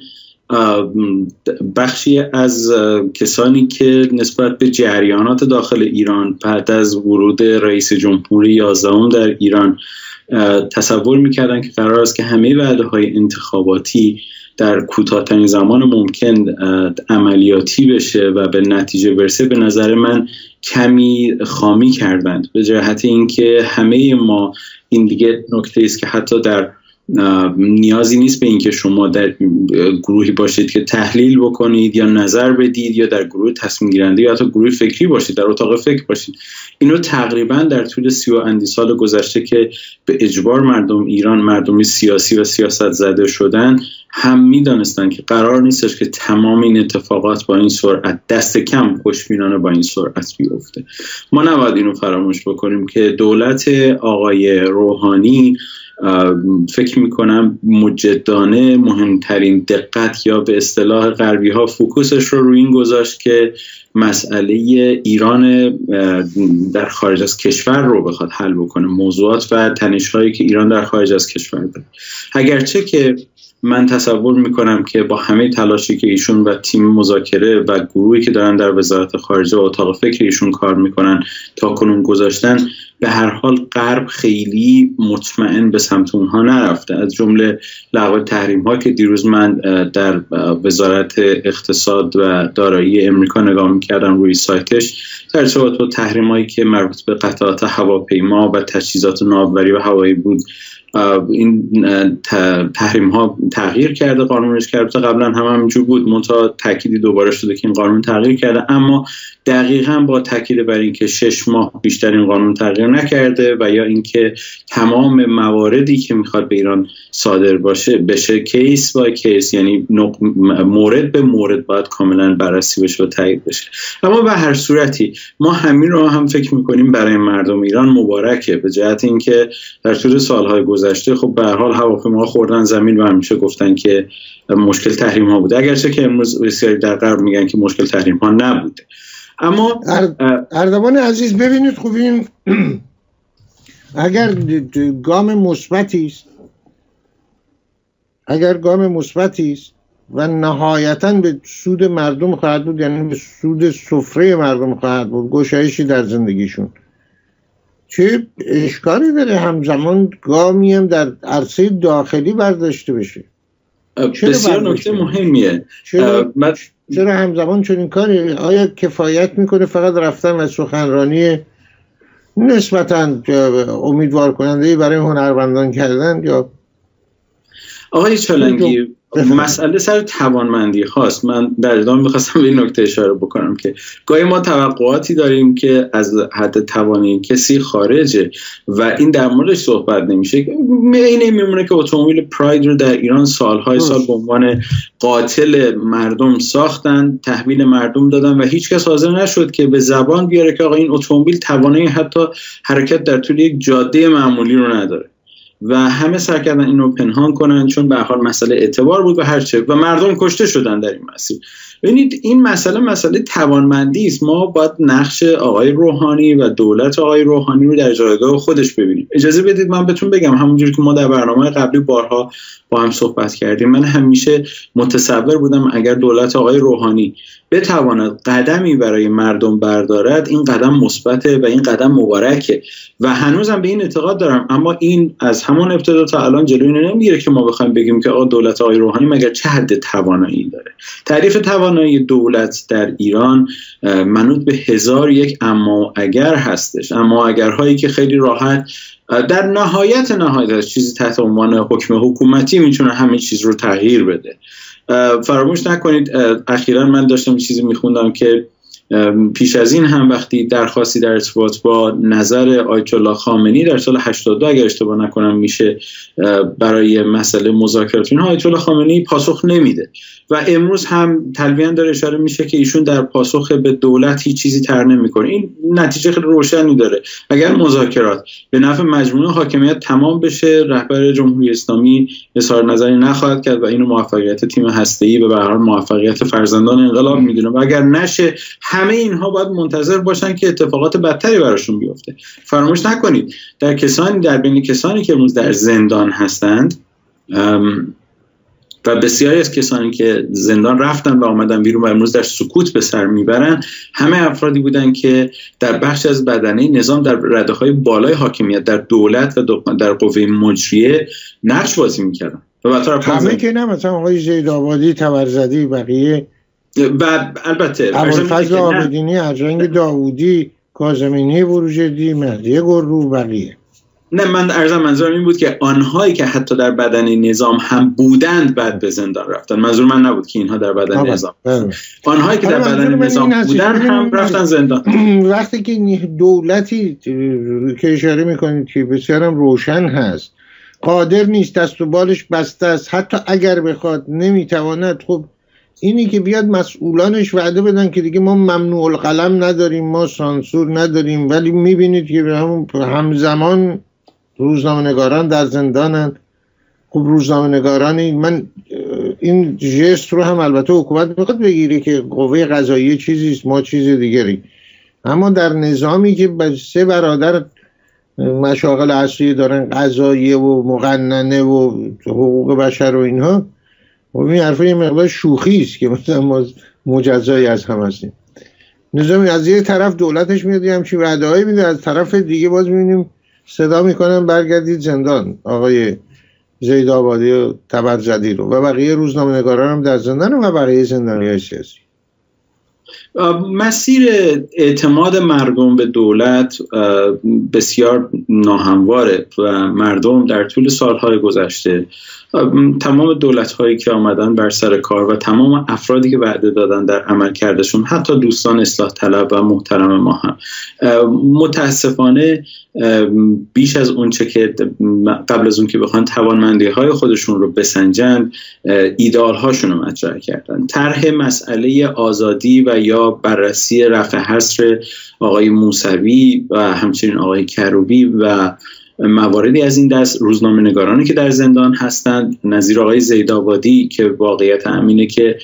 بخشی از کسانی که نسبت به جریانات داخل ایران بعد از ورود رئیس جمهوری یازدهم در ایران تصور میکردن که قرار است که همه وعده‌های انتخاباتی در کوتاه‌ترین زمان ممکن عملیاتی بشه و به نتیجه برسه، به نظر من کمی خامی کردند، به جهت اینکه همه ما این دیگه نکته است که حتی در نیازی نیست به اینکه شما در گروهی باشید که تحلیل بکنید یا نظر بدید یا در گروه تصمیم گیرنده یا حتی گروه فکری باشید، در اتاق فکر باشید. اینو تقریبا در طول سی و اندی سال گذشته که به اجبار مردم ایران مردمی سیاسی و سیاست زده شدن هم میدانستن که قرار نیستش که تمام این اتفاقات با این سرعت، دست کم خوشبینانه با این سرعت بیفته. ما نباید اینو فراموش بکنیم که دولت آقای روحانی فکر میکنم مجدانه مهمترین دقت یا به اصطلاح غربی ها فوکوسش رو روی این گذاشت که مسئله ایران در خارج از کشور رو بخواد حل بکنه، موضوعات و تنش‌هایی که ایران در خارج از کشور داره. اگرچه که من تصور میکنم که با همه تلاشی که ایشون و تیم مذاکره و گروهی که دارن در وزارت خارجه و اتاق فکر ایشون کار میکنن تا کنون گذاشتن، به هر حال غرب خیلی مطمئن به سمت اونها نرفته. از جمله لغو تحریم ها که دیروز من در وزارت اقتصاد و دارایی امریکا نگاه میکردم روی سایتش، در ارتباط با تحریم هایی که مربوط به قطعات هواپیما و تجهیزات ناوبری و هوایی بود، این تحریم ها تغییر کرده، قانونش کرده. قبلا هم همینجور بود، منتها تأکیدی دوباره شده که این قانون تغییر کرده، اما دقیقاً با تاکید بر اینکه شش ماه بیشتر این قانون تغییر نکرده و یا اینکه تمام مواردی که میخواد به ایران صادر باشه بشه کیس با کیس، یعنی مورد به مورد باید کاملا بررسی بشه و تایید بشه. اما به هر صورتی ما همین رو هم فکر میکنیم برای مردم ایران مبارکه، به جهت اینکه در طول سالهای گذشته خب به هر حال هواپیما خوردن زمین و همیشه گفتن که مشکل تحریم ها بوده، اگرچه که امروز بسیاری در غرب میگن که مشکل تحریم ها نبوده. اما اردوان عزیز ببینید خوب این اگر گام مثبتی است اگر گام مثبتی است و نهایتاً به سود مردم خواهد بود، یعنی به سود سفره مردم خواهد بود، گشایشی در زندگیشون، چه اشکالی داره همزمان گامی هم در عرصه داخلی برداشته بشه؟ بسیار نکته مهمیه. چرا, چرا همزمان چنین کاری؟ آیا کفایت میکنه فقط رفتن و سخنرانی نسبتاً امیدوار کننده برای هنرمندان کردن؟ یا آقای چالنگی، مسئله سر توانمندی خواست. من در ادامه میخواستم به این نکته اشاره بکنم که گاهی ما توقعاتی داریم که از حد توانی کسی خارجه و این در موردش صحبت نمیشه. اینه میمونه که اتومبیل پراید رو در ایران سالهای سال به عنوان قاتل مردم ساختن، تحویل مردم دادن و هیچ کس حاضر نشد که به زبان بیاره که آقا این اتومبیل توانایی حتی حرکت در طول یک جاده معمولی رو نداره و همه سعی کردن اینو پنهان کنن چون به هر حال مسئله اعتبار بود و هرچه، و مردم کشته شدن در این مسیر. ببینید این مسئله مسئله توانمندی است. ما باید نقش آقای روحانی و دولت آقای روحانی رو در جایگاه خودش ببینیم. اجازه بدید من بهتون بگم، همونجوری که ما در برنامه قبلی بارها با هم صحبت کردیم، من همیشه متصور بودم اگر دولت آقای روحانی بتواند قدمی برای مردم بردارد، این قدم مثبته و این قدم مبارکه و هنوزم به این اعتقاد دارم. اما این از همون ابتدا تا الان جلوی اینو نمیگیره که ما بخوایم بگیم که آقا دولت آقای روحانی مگر چه حد توانایی داره. تعریف توانایی دولت در ایران منوط به هزار یک اما اگر هستش، اما اگرهایی که خیلی راحت در نهایت نهایت چیزی تحت عنوان حکم حکومتی میتونه همه چیز رو تغییر بده. فراموش نکنید اخیراً من داشتم چیزی میخوندم که پیش از این هم وقتی درخواستی در ارتباط با نظر آیت الله خامنه‌ای در سال هشتاد و دو اگر اشتباه نکنم میشه برای مسئله مذاکرات، اینها آیت الله خامنه‌ای پاسخ نمیده و امروز هم تلویحاً داره اشاره میشه که ایشون در پاسخ به دولت هیچ چیزی تر نمیکنه. این نتیجه خیلی روشنی داره. اگر مذاکرات به نفع مجموعه حاکمیت تمام بشه، رهبر جمهوری اسلامی اظهار نظری نخواهد کرد و اینو موفقیت تیم هسته‌ای به هر حال موفقیت فرزندان انقلاب میدونه و اگر نشه همه اینها باید منتظر باشن که اتفاقات بدتری براشون بیفته. فراموش نکنید در کسانی در بین کسانی که امروز در زندان هستند و بسیاری از کسانی که زندان رفتن و آمدن بیرون و امروز در سکوت به سر میبرن، همه افرادی بودن که در بخش از بدنه نظام در رده‌های بالای حاکمیت در دولت و در قوه مجریه نقش بازی میکردن و همه که نه، مثلا آقای زیدآبادی، طبرزدی، بقیه و البته ابوالفضل عابدینی، ارجنگ داوودی، کاظمینی بروجردی، مهدی گررو، بقیه. نه، من عرضم منظورم این بود که آنهایی که حتی در بدن نظام هم بودند بعد به زندان رفتن. منظور من نبود که اینها در بدن آبا. نظام بله. آنهایی که در بدن نظام بودند هم رفتن زندان. وقتی که دولتی که اشاره میکنید که بسیارم روشن هست قادر نیست، دست و بالش بسته است، حتی اگر بخواد نمیتواند، خب اینی که بیاد مسئولانش وعده بدن که دیگه ما ممنوع القلم نداریم، ما سانسور نداریم، ولی میبینید که به همون همزمان روزنامه‌نگاران در زندانن. خب روزنامه‌نگاران، من این جست رو هم البته حکومت میخواد بگیره که قوه قضاییه چیزیست، ما چیز دیگری، اما در نظامی که سه برادر مشاغل اصلی دارن، قضاییه و مقننه و حقوق بشر و اینها، و این حرفا یه مقدار شوخی است که مثلا ما مجزایی از هم هستیم. نظامی از یه طرف دولتش میاد همچین وعده‌هایی میده، از طرف دیگه باز میبینیم صدا میکنن برگردید زندان آقای زیدآبادی و تبرزدی رو و بقیه روزنامه‌نگاران هم در زندان و بقیه زندانی‌های سیاسی. مسیر اعتماد مردم به دولت بسیار ناهمواره و مردم در طول سالهای گذشته تمام دولت‌هایی که آمدن بر سر کار و تمام افرادی که وعده دادن در عمل کردشون، حتی دوستان اصلاح طلب و محترم ما هم، متاسفانه بیش از اون چه که قبل از اون که بخوان توانمندی‌های خودشون رو بسنجن، ایدئال‌هاشون رو مطرح کردن. طرح مسئله آزادی و یا بررسی رفع حصر آقای موسوی و همچنین آقای کروبی و مواردی از این دست، روزنامه‌نگارانی که در زندان هستند نظیر آقای زیدآبادی که واقعیت همینه که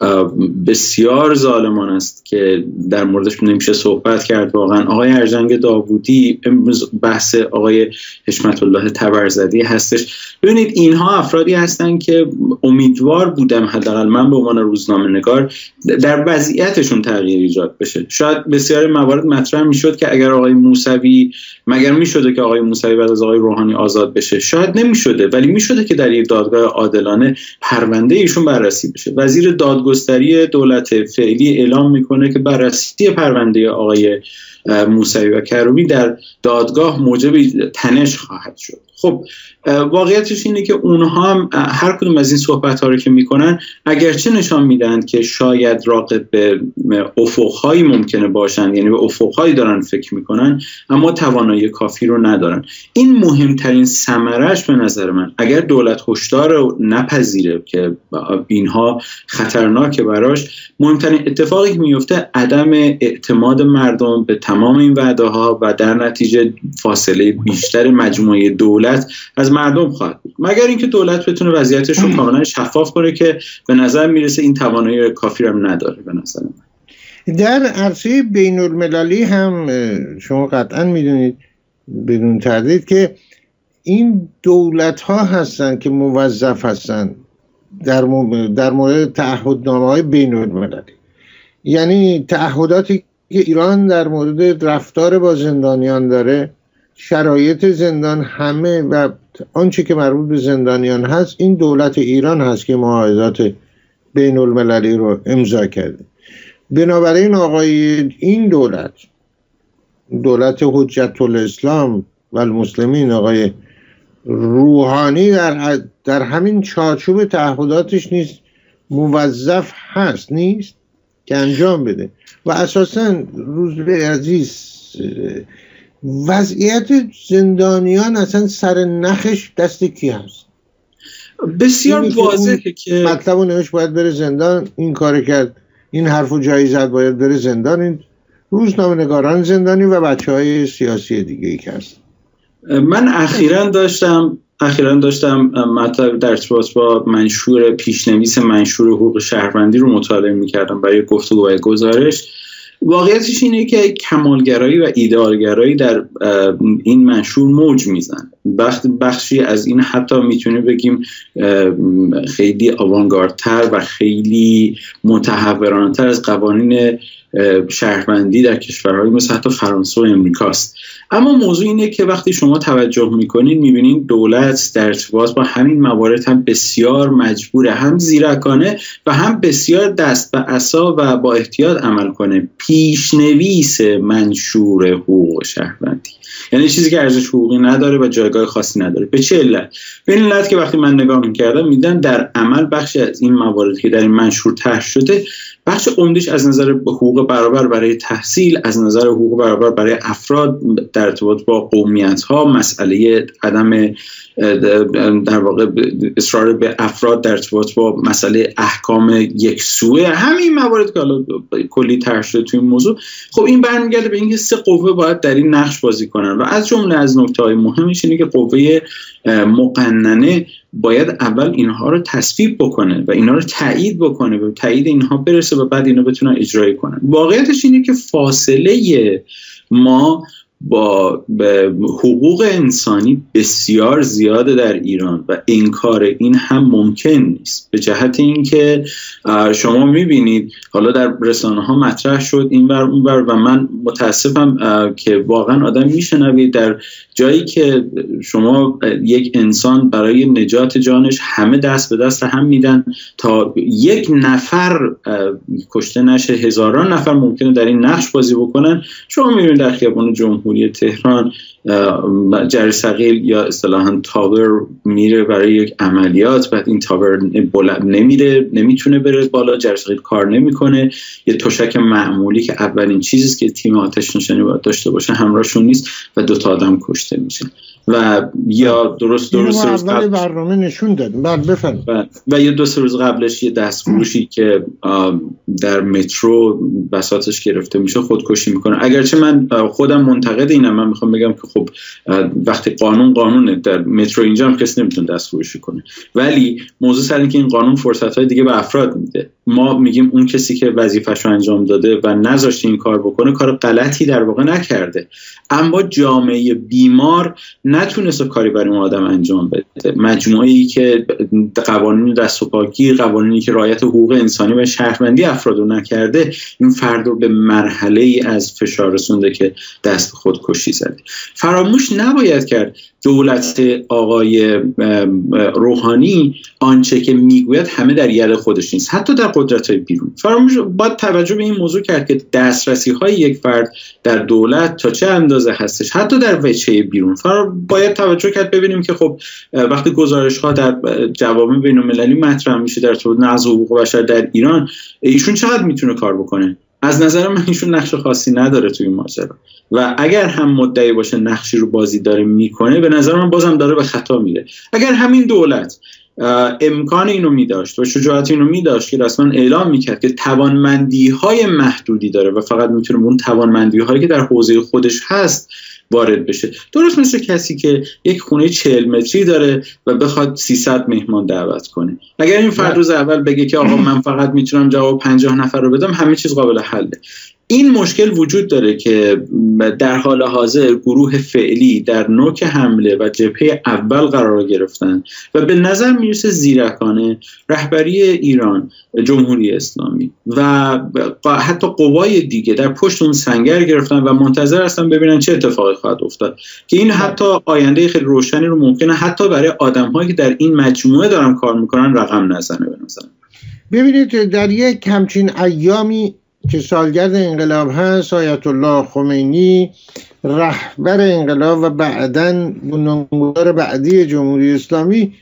بسیار ظالمان است که در موردش نمیشه صحبت کرد. واقعا آقای ارجنگ داوودی، امروز بحث آقای حشمت الله تبرزدی هستش. ببینید اینها افرادی هستن که امیدوار بودم حداقل من به عنوان روزنامه‌نگار در وضعیتشون تغییر ایجاد بشه. شاید بسیار موارد مطرح میشد که اگر آقای موسوی، مگر میشده که آقای موسوی بعد از آقای روحانی آزاد بشه؟ شاید نمیشده، ولی میشده که در یک دادگاه عادلانه پرونده ایشون بررسی بشه. وزیر دادگستری دولت فعلی اعلام میکنه که بررسی پرونده آقای موسوی و کروبی در دادگاه موجب تنش خواهد شد. خب واقعیتش اینه که اونها هم هر کدوم از این صحبت ها رو که میکنن اگرچه نشان میدن که شاید راغب به افقهایی ممکنه باشن، یعنی به افقهایی دارن فکر میکنن، اما توانایی کافی رو ندارن. این مهمترین ثمرش به نظر من، اگر دولت هشدار رو نپذیره که اینها خطرناکه براش، مهمترین اتفاقی که میفته عدم اعتماد مردم به تمام این وعده ها و در نتیجه فاصله بیشتر مجموعه دولت از مردم خواهد بود، مگر اینکه دولت بتونه وضعیتش رو کاملا شفاف کنه که به نظر میرسه این توانایی کافی هم نداره. به نظر من در عرصه بین المللی هم شما قطعا میدونید بدون تردید که این دولت ها هستن که موظف هستن در در مورد تعهدنامه های بین المللی، یعنی تعهداتی که ایران در مورد رفتار با زندانیان داره، شرایط زندان، همه و آنچه که مربوط به زندانیان هست، این دولت ایران هست که معاهدات بین المللی رو امضا کرده. بنابراین آقای این دولت، دولت حجت الاسلام و المسلمین، آقای روحانی در, در همین چارچوب تعهداتش نیست موظف هست نیست که انجام بده. و اساساً روزبه عزیز، وضعیت زندانیان اصلا سر نخش دست کی هست؟ بسیار واضحه که مطلب و نوش باید بره زندان، این کار کرد، این حرف و جایی زد باید بره زندان، این روزنامه‌نگاران زندانی و بچه های سیاسی دیگه ای که هست. من اخیراً داشتم اخیراً داشتم مطلب در ارتباط با منشور پیشنویس منشور حقوق شهروندی رو مطالعه می‌کردم برای گفتگو و گزارش. واقعیتش اینه که کمالگرایی و ایدئالگرایی در این منشور موج میزن. بخشی از این حتی میتونه بگیم خیلی آوانگاردتر و خیلی متحورانه‌تر از قوانین شهروندی در کشورهای مثل حتی فرانسه و امریکاست. اما موضوع اینه که وقتی شما توجه میکنین میبینین دولت در ارتباط با همین موارد هم بسیار مجبوره، هم زیرکانه و هم بسیار دست به عصا و با احتیاط عمل کنه. پیشنویس منشور حقوق شهروندی، یعنی چیزی که ارزش حقوقی نداره و جایگاه خاصی نداره. به چه علت؟ به این علت که وقتی من نگاه میکردم میدن در عمل بخشی از این مواردی که در این منشور طرح شده، بخش عمده‌اش از نظر حقوق برابر برای تحصیل، از نظر حقوق برابر برای افراد در ارتباط با قومیت‌ها، مسئله عدم در واقع اصرار به افراد در ارتباط با مسئله احکام یکسوئه، همین موارد که حالا کلی طرح شده توی این موضوع. خب این برمیگرده به اینکه سه قوه باید در این نقش بازی کنن و از جمله از نکته‌های مهمش اینه که قوه مقننه باید اول اینها رو تصویب بکنه و اینها رو تایید بکنه، به تایید اینها برسه و بعد اینا بتونن اجرایی کنن. واقعیتش اینه که فاصله ما با حقوق انسانی بسیار زیاده در ایران و انکار این هم ممکن نیست، به جهت اینکه شما میبینید حالا در رسانه ها مطرح شد این بر اون بر و من متاسفم که واقعا آدم میشنوید در جایی که شما یک انسان برای نجات جانش همه دست به دست هم میدن تا یک نفر کشته نشه، هزاران نفر ممکنه در این نقش بازی بکنن. شما میبینید در خیابان جمهوری تهران جری ثقیل یا اصطلاحاً تاور میره برای یک عملیات، بعد این تاور بلند نمیره، نمیتونه بره بالا، جری ثقیل کار نمیکنه، یه تشک معمولی که اولین چیزی که تیم آتش نشانی باید داشته باشه همراهشون نیست و دو تا آدم کشته میشه. و یا درست درست روز قبل برنامه نشون دادیم بعد بفرمایید و, و یه دو سه روز قبلش یه دستفروشی که در مترو بساطش گرفته میشه خودکشی میکنه. اگرچه من خودم منتقد اینم، من میخوام بگم که خب وقتی قانون قانونه، در مترو اینجا هم کسی نمیتونه دستفروشی کنه، ولی موضوع سر اینه که این قانون فرصت‌های دیگه به افراد میده. ما میگیم اون کسی که وظیفه‌شو انجام داده و نذاشته این کار بکنه کار غلطی در واقع نکرده، اما جامعه بیمار نتونست کاری برای اون آدم انجام بده. مجموعه‌ای که قوانین دست و پاکی، قوانینی که رعایت حقوق انسانی و شهروندی افراد رو نکرده، این فرد رو به مرحله‌ای از فشار رسونده که دست خودکشی زده. فراموش نباید کرد دولت آقای روحانی آنچه که میگوید همه در ید خودش نیست، حتی در قدرت‌های بیرون. فراموش باید توجه به این موضوع کرد که دسترسی‌های یک فرد در دولت تا چه اندازه هستش، حتی در وجهه بیرون. فرام باید توجه کرد ببینیم که خب وقتی گزارش‌ها در جوامع بین‌المللی مطرح میشه در مورد نقض حقوق بشر در ایران، ایشون چقدر میتونه کار بکنه؟ از نظر من ایشون نقش خاصی نداره توی این ماجرا و اگر هم مدعی باشه نقشی رو بازی داره میکنه، به نظر من بازم داره به خطا میره. اگر همین دولت امکان اینو میداشت و شجاعت اینو میداشت که رسما اعلام میکرد که توانمندی های محدودی داره و فقط میتونه اون توانمندی هایی که در حوزه خودش هست وارد بشه، درست مثل کسی که یک خونه چهل متری داره و بخواد سیصد مهمان دعوت کنه، اگر این فرد روز اول بگه که آقا من فقط میتونم جواب پنجاه نفر رو بدم، همه چیز قابل حله. این مشکل وجود داره که در حال حاضر گروه فعلی در نوک حمله و جبهه اول قرار گرفتن و به نظر میرسه زیرکانه رهبری ایران، جمهوری اسلامی و حتی قوای دیگه در پشت اون سنگر گرفتن و منتظر هستن ببینن چه اتفاقی خواهد افتاد که این حتی آینده خیلی روشنی رو ممکنه حتی برای آدم‌هایی که در این مجموعه دارن کار میکنن رقم نزنه. به نظر ببینید در یک همچین ایامی که سالگرد انقلاب هست، آیت الله خمینی رهبر انقلاب و بعداً بنیانگذار بعدی جمهوری اسلامی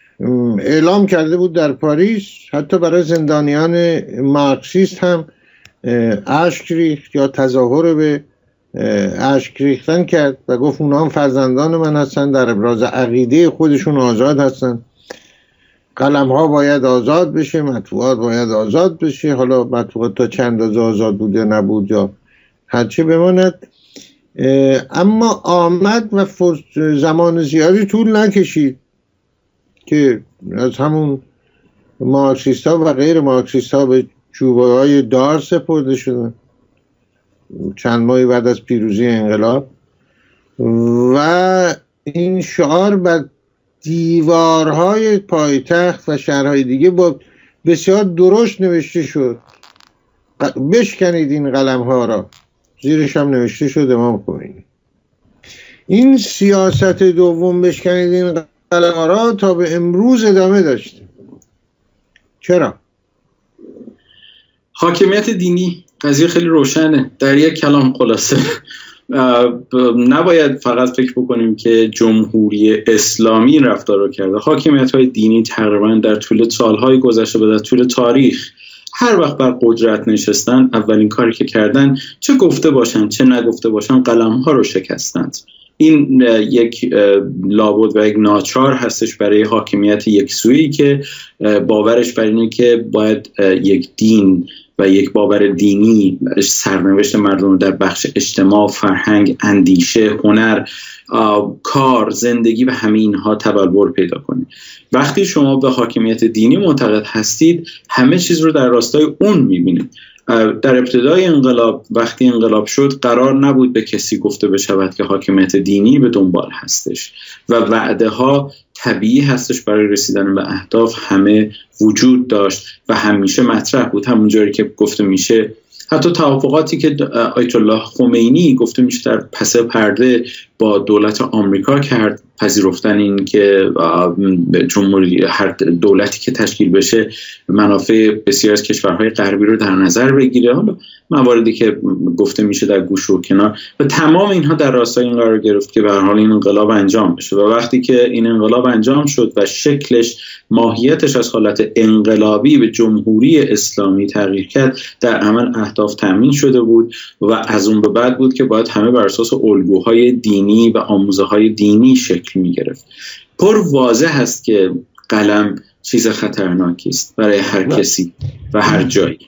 اعلام کرده بود در پاریس حتی برای زندانیان مارکسیست هم اشک ریخت یا تظاهر به اشک ریختن کرد و گفت اونا هم فرزندان من هستن، در ابراز عقیده خودشون آزاد هستن، قلم ها باید آزاد بشه، مطبوعات باید آزاد بشه. حالا مطبوعات تا چند اندازه آزاد بود یا نبود یا هرچه بماند، اما آمد و زمان زیادی طول نکشید که از همون مارکسیست ها و غیر مارکسیست ها به چوبه های دار سپرده شدن چند ماهی بعد از پیروزی انقلاب و این شعار بر دیوارهای پایتخت و شهرهای دیگه با بسیار درشت نوشته شد، بشکنید این قلم ها را، زیرش هم نوشته شد امام خمینی. این سیاست دوم بشکنید این قلم ها را تا به امروز ادامه داشته. چرا؟ حاکمیت دینی قضیه خیلی روشنه، در یک کلام خلاصه نباید فقط فکر بکنیم که جمهوری اسلامی این رفتار رو کرده. حاکمیت‌های دینی تقریبا در طول سالهای گذشته و در طول تاریخ هر وقت بر قدرت نشستن اولین کاری که کردن، چه گفته باشن چه نگفته باشن، قلم‌ها رو شکستند. این یک لابد و یک ناچار هستش برای حاکمیت یکسویی که باورش بر اینه که باید یک دین و یک باور دینی سرنوشت مردم رو در بخش اجتماع، فرهنگ، اندیشه، هنر، کار، زندگی و همه اینها تبلور پیدا کنه. وقتی شما به حاکمیت دینی معتقد هستید همه چیز رو در راستای اون میبینید. در ابتدای انقلاب وقتی انقلاب شد قرار نبود به کسی گفته بشود که حاکمیت دینی به دنبال هستش و وعده ها طبیعی هستش برای رسیدن به اهداف همه وجود داشت و همیشه مطرح بود. همونجوری که گفته میشه حتی توافقاتی که آیت الله خمینی گفته میشه در پس پرده با دولت آمریکا کرد، پذیرفتن این که جمهوری هر دولتی که تشکیل بشه منافع بسیار از کشورهای غربی رو در نظر بگیره، حالا مواردی که گفته میشه در گوش و کنار، و تمام اینها در راستای این قرار گرفت که به هر حال این انقلاب انجام بشه. و وقتی که این انقلاب انجام شد و شکلش ماهیتش از حالت انقلابی به جمهوری اسلامی تغییر کرد، در عمل اهداف تامین شده بود و از اون به بعد بود که باید همه بر اساس الگوهای دینی و آموزه‌های دینی شکل می گرفت. پر واضح است که قلم چیز خطرناکی است برای هر کسی و هر جایی.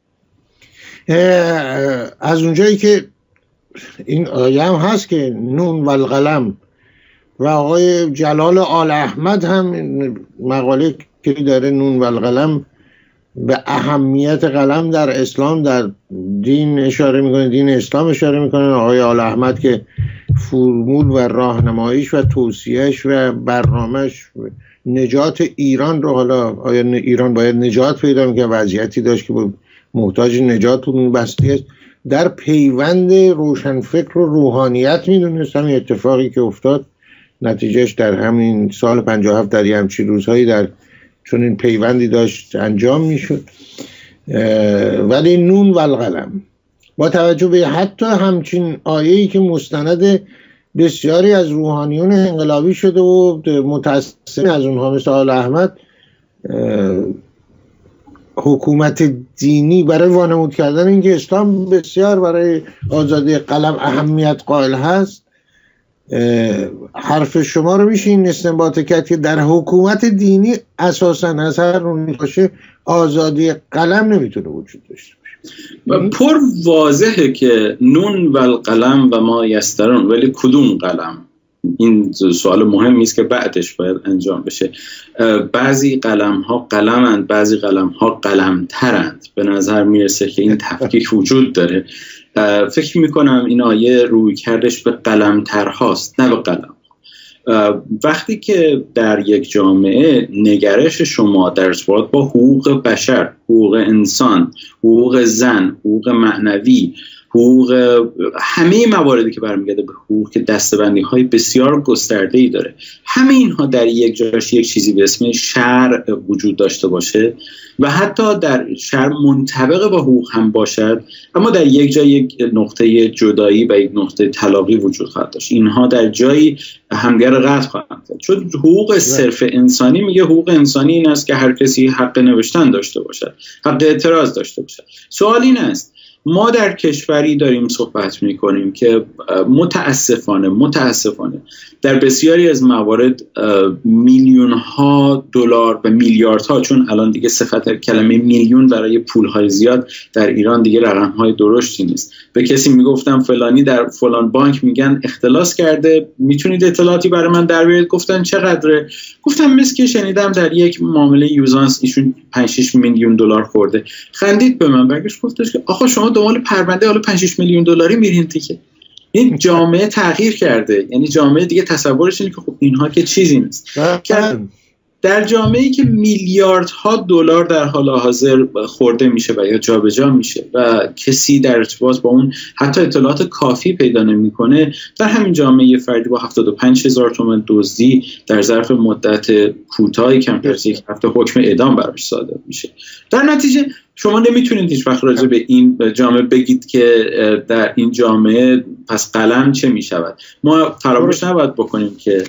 از اونجایی که این آیه هم هست که نون و القلم و آقای جلال آل احمد هم مقاله که داره نون و القلم به اهمیت قلم در اسلام در دین اشاره میکنه، دین اسلام اشاره میکنه. آقای آل احمد که فرمول و راهنماییش و توصیهش و برنامهش نجات ایران رو، حالا آیا ایران باید نجات پیدا میکنه، وضعیتی داشت که محتاج نجات بود بستی است، در پیوند روشنفکر و روحانیت میدونست. همین اتفاقی که افتاد نتیجهش در همین سال پنجاه و هفت در یه همچین روزهایی در چون این پیوندی داشت انجام میشد. ولی نون و القلم با توجه به حتی همچین آیه‌ای که مستند بسیاری از روحانیون انقلابی شده و متأسفانه از اونها مثل آل احمد حکومت دینی برای وانمود کردن اینکه اسلام بسیار برای آزادی قلم اهمیت قائل هست، حرف شما رو میشه این استنباط کرد که در حکومت دینی اساسا از هر رونی باشه آزادی قلم نمیتونه وجود داشته باشه. پر واضحه که نون و القلم و ما یسترون، ولی کدوم قلم؟ این سوال مهمی است که بعدش باید انجام بشه. بعضی قلم ها قلمند، بعضی قلم ها قلم ترند. به نظر میرسه که این تفکیک وجود داره. فکر میکنم این آیه روی کردش به قلم ترهاست نه به قلم. وقتی که در یک جامعه نگرش شما در ارتباط با حقوق بشر، حقوق انسان، حقوق زن، حقوق معنوی، حقوق، همه مواردی که برمیگرده به حقوق که دسته‌بندی های بسیار گسترده‌ای داره، همه اینها در یک جاش یک چیزی به اسم شرع وجود داشته باشه و حتی در شرع منطبق با حقوق هم باشد، اما در یک جای یک نقطه جدایی و یک نقطه تلاقی وجود خواهد داشت. اینها در جایی همدیگر قطع خواهند کرد. چون حقوق صرف انسانی میگه حقوق انسانی این است که هر کسی حق نوشتن داشته باشد، حق اعتراض داشته باشد. سوال این است ما در کشوری داریم صحبت میکنیم که متاسفانه متاسفانه در بسیاری از موارد میلیون ها دلار و میلیاردها، چون الان دیگه صفت کلمه میلیون برای پولهای زیاد در ایران دیگه رقم های درشتی نیست. به کسی میگفتم فلانی در فلان بانک میگن اختلاس کرده، میتونید اطلاعاتی برای من در بیارید؟ گفتن چقدره؟ گفتم مثل که شنیدم در یک معامله یوزانس ایشون پنج شش میلیون دلار خورده. خندید به من، برگشت گفتش که آقا شما دنبال پرونده حالا پنج شش میلیون دلاری میرین دیگه. این جامعه تغییر کرده، یعنی جامعه دیگه تصورش اینه که خب اینها که چیزی نیست. در جامعه‌ای که میلیاردها دلار در حال حاضر خورده میشه و یا جابجا میشه و کسی در ارتباط با اون حتی اطلاعات کافی پیدا نمیکنه، در همین جامعه فردی با هفتاد و پنج هزار تومان دزدی در ظرف مدت کوتاهی کمتر از یک هفته حکم اعدام براش صادر میشه. در نتیجه شما نمیتونید هیچ وقت راجع به این جامعه بگید که در این جامعه پس قلم چه میشود. ما فراموش نباید بکنیم که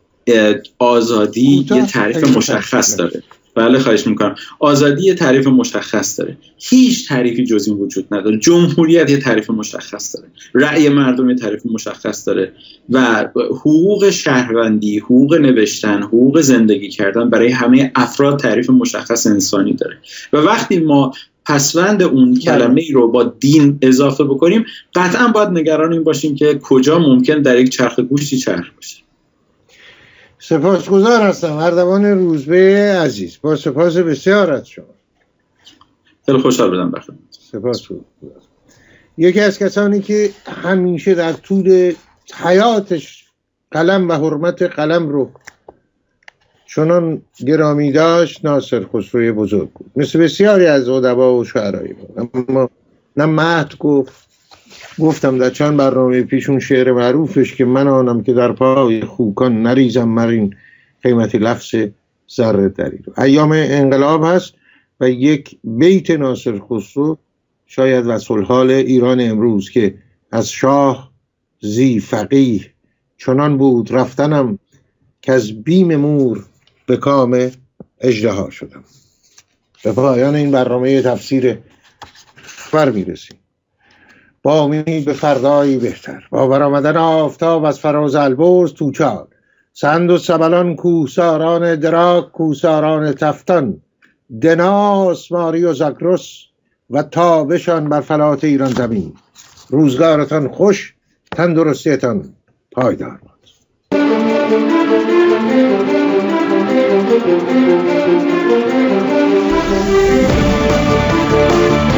آزادی یه تعریف مشخص داره. بله خواهش میکنم. آزادی یه تعریف مشخص داره، هیچ تعریفی جز این وجود نداره. جمهوریت یه تعریف مشخص داره، رأی مردم یه تعریف مشخص داره و حقوق شهروندی، حقوق نوشتن، حقوق زندگی کردن برای همه افراد تعریف مشخص انسانی داره. و وقتی ما پسوند اون کلمه ای رو با دین اضافه بکنیم، قطعا باید نگران این باشیم که کجا ممکن در یک چرخ گوشتی چرخ باشه. سپاسگزار هستم اردوان روزبه عزیز، با سپاس بسیار از شما. خیلی خوشحال بودم بخیر. سپاس. یکی از کسانی که همیشه در طول حیاتش قلم و حرمت قلم رو چنان گرامی داشت ناصر خسروی بزرگ بود، مثل بسیاری از ادبا و شعرایی بود. اما نه مهد گفت، گفتم در چند برنامه پیشون شعر معروفش که من آنم که در پای خوکان نریزم مرین قیمتی لفظ ذره دری. ایام انقلاب هست و یک بیت ناصر خسرو شاید وصل حال ایران امروز که از شاه زی فقیه چنان بود رفتنم که از بیم مور به کام اژدها شدم. به پایان این برنامه تفسیر خبر میرسیم با امید به فردایی بهتر، با برآمدن آفتاب از فراز البرز توچال، سند و سبلان کوهساران دراک، کوهساران تفتان، دناس ماری و زاگرس و تابشان بر فلات ایران زمین. روزگارتان خوش، تندرستیتان پایدار باد. Thank you.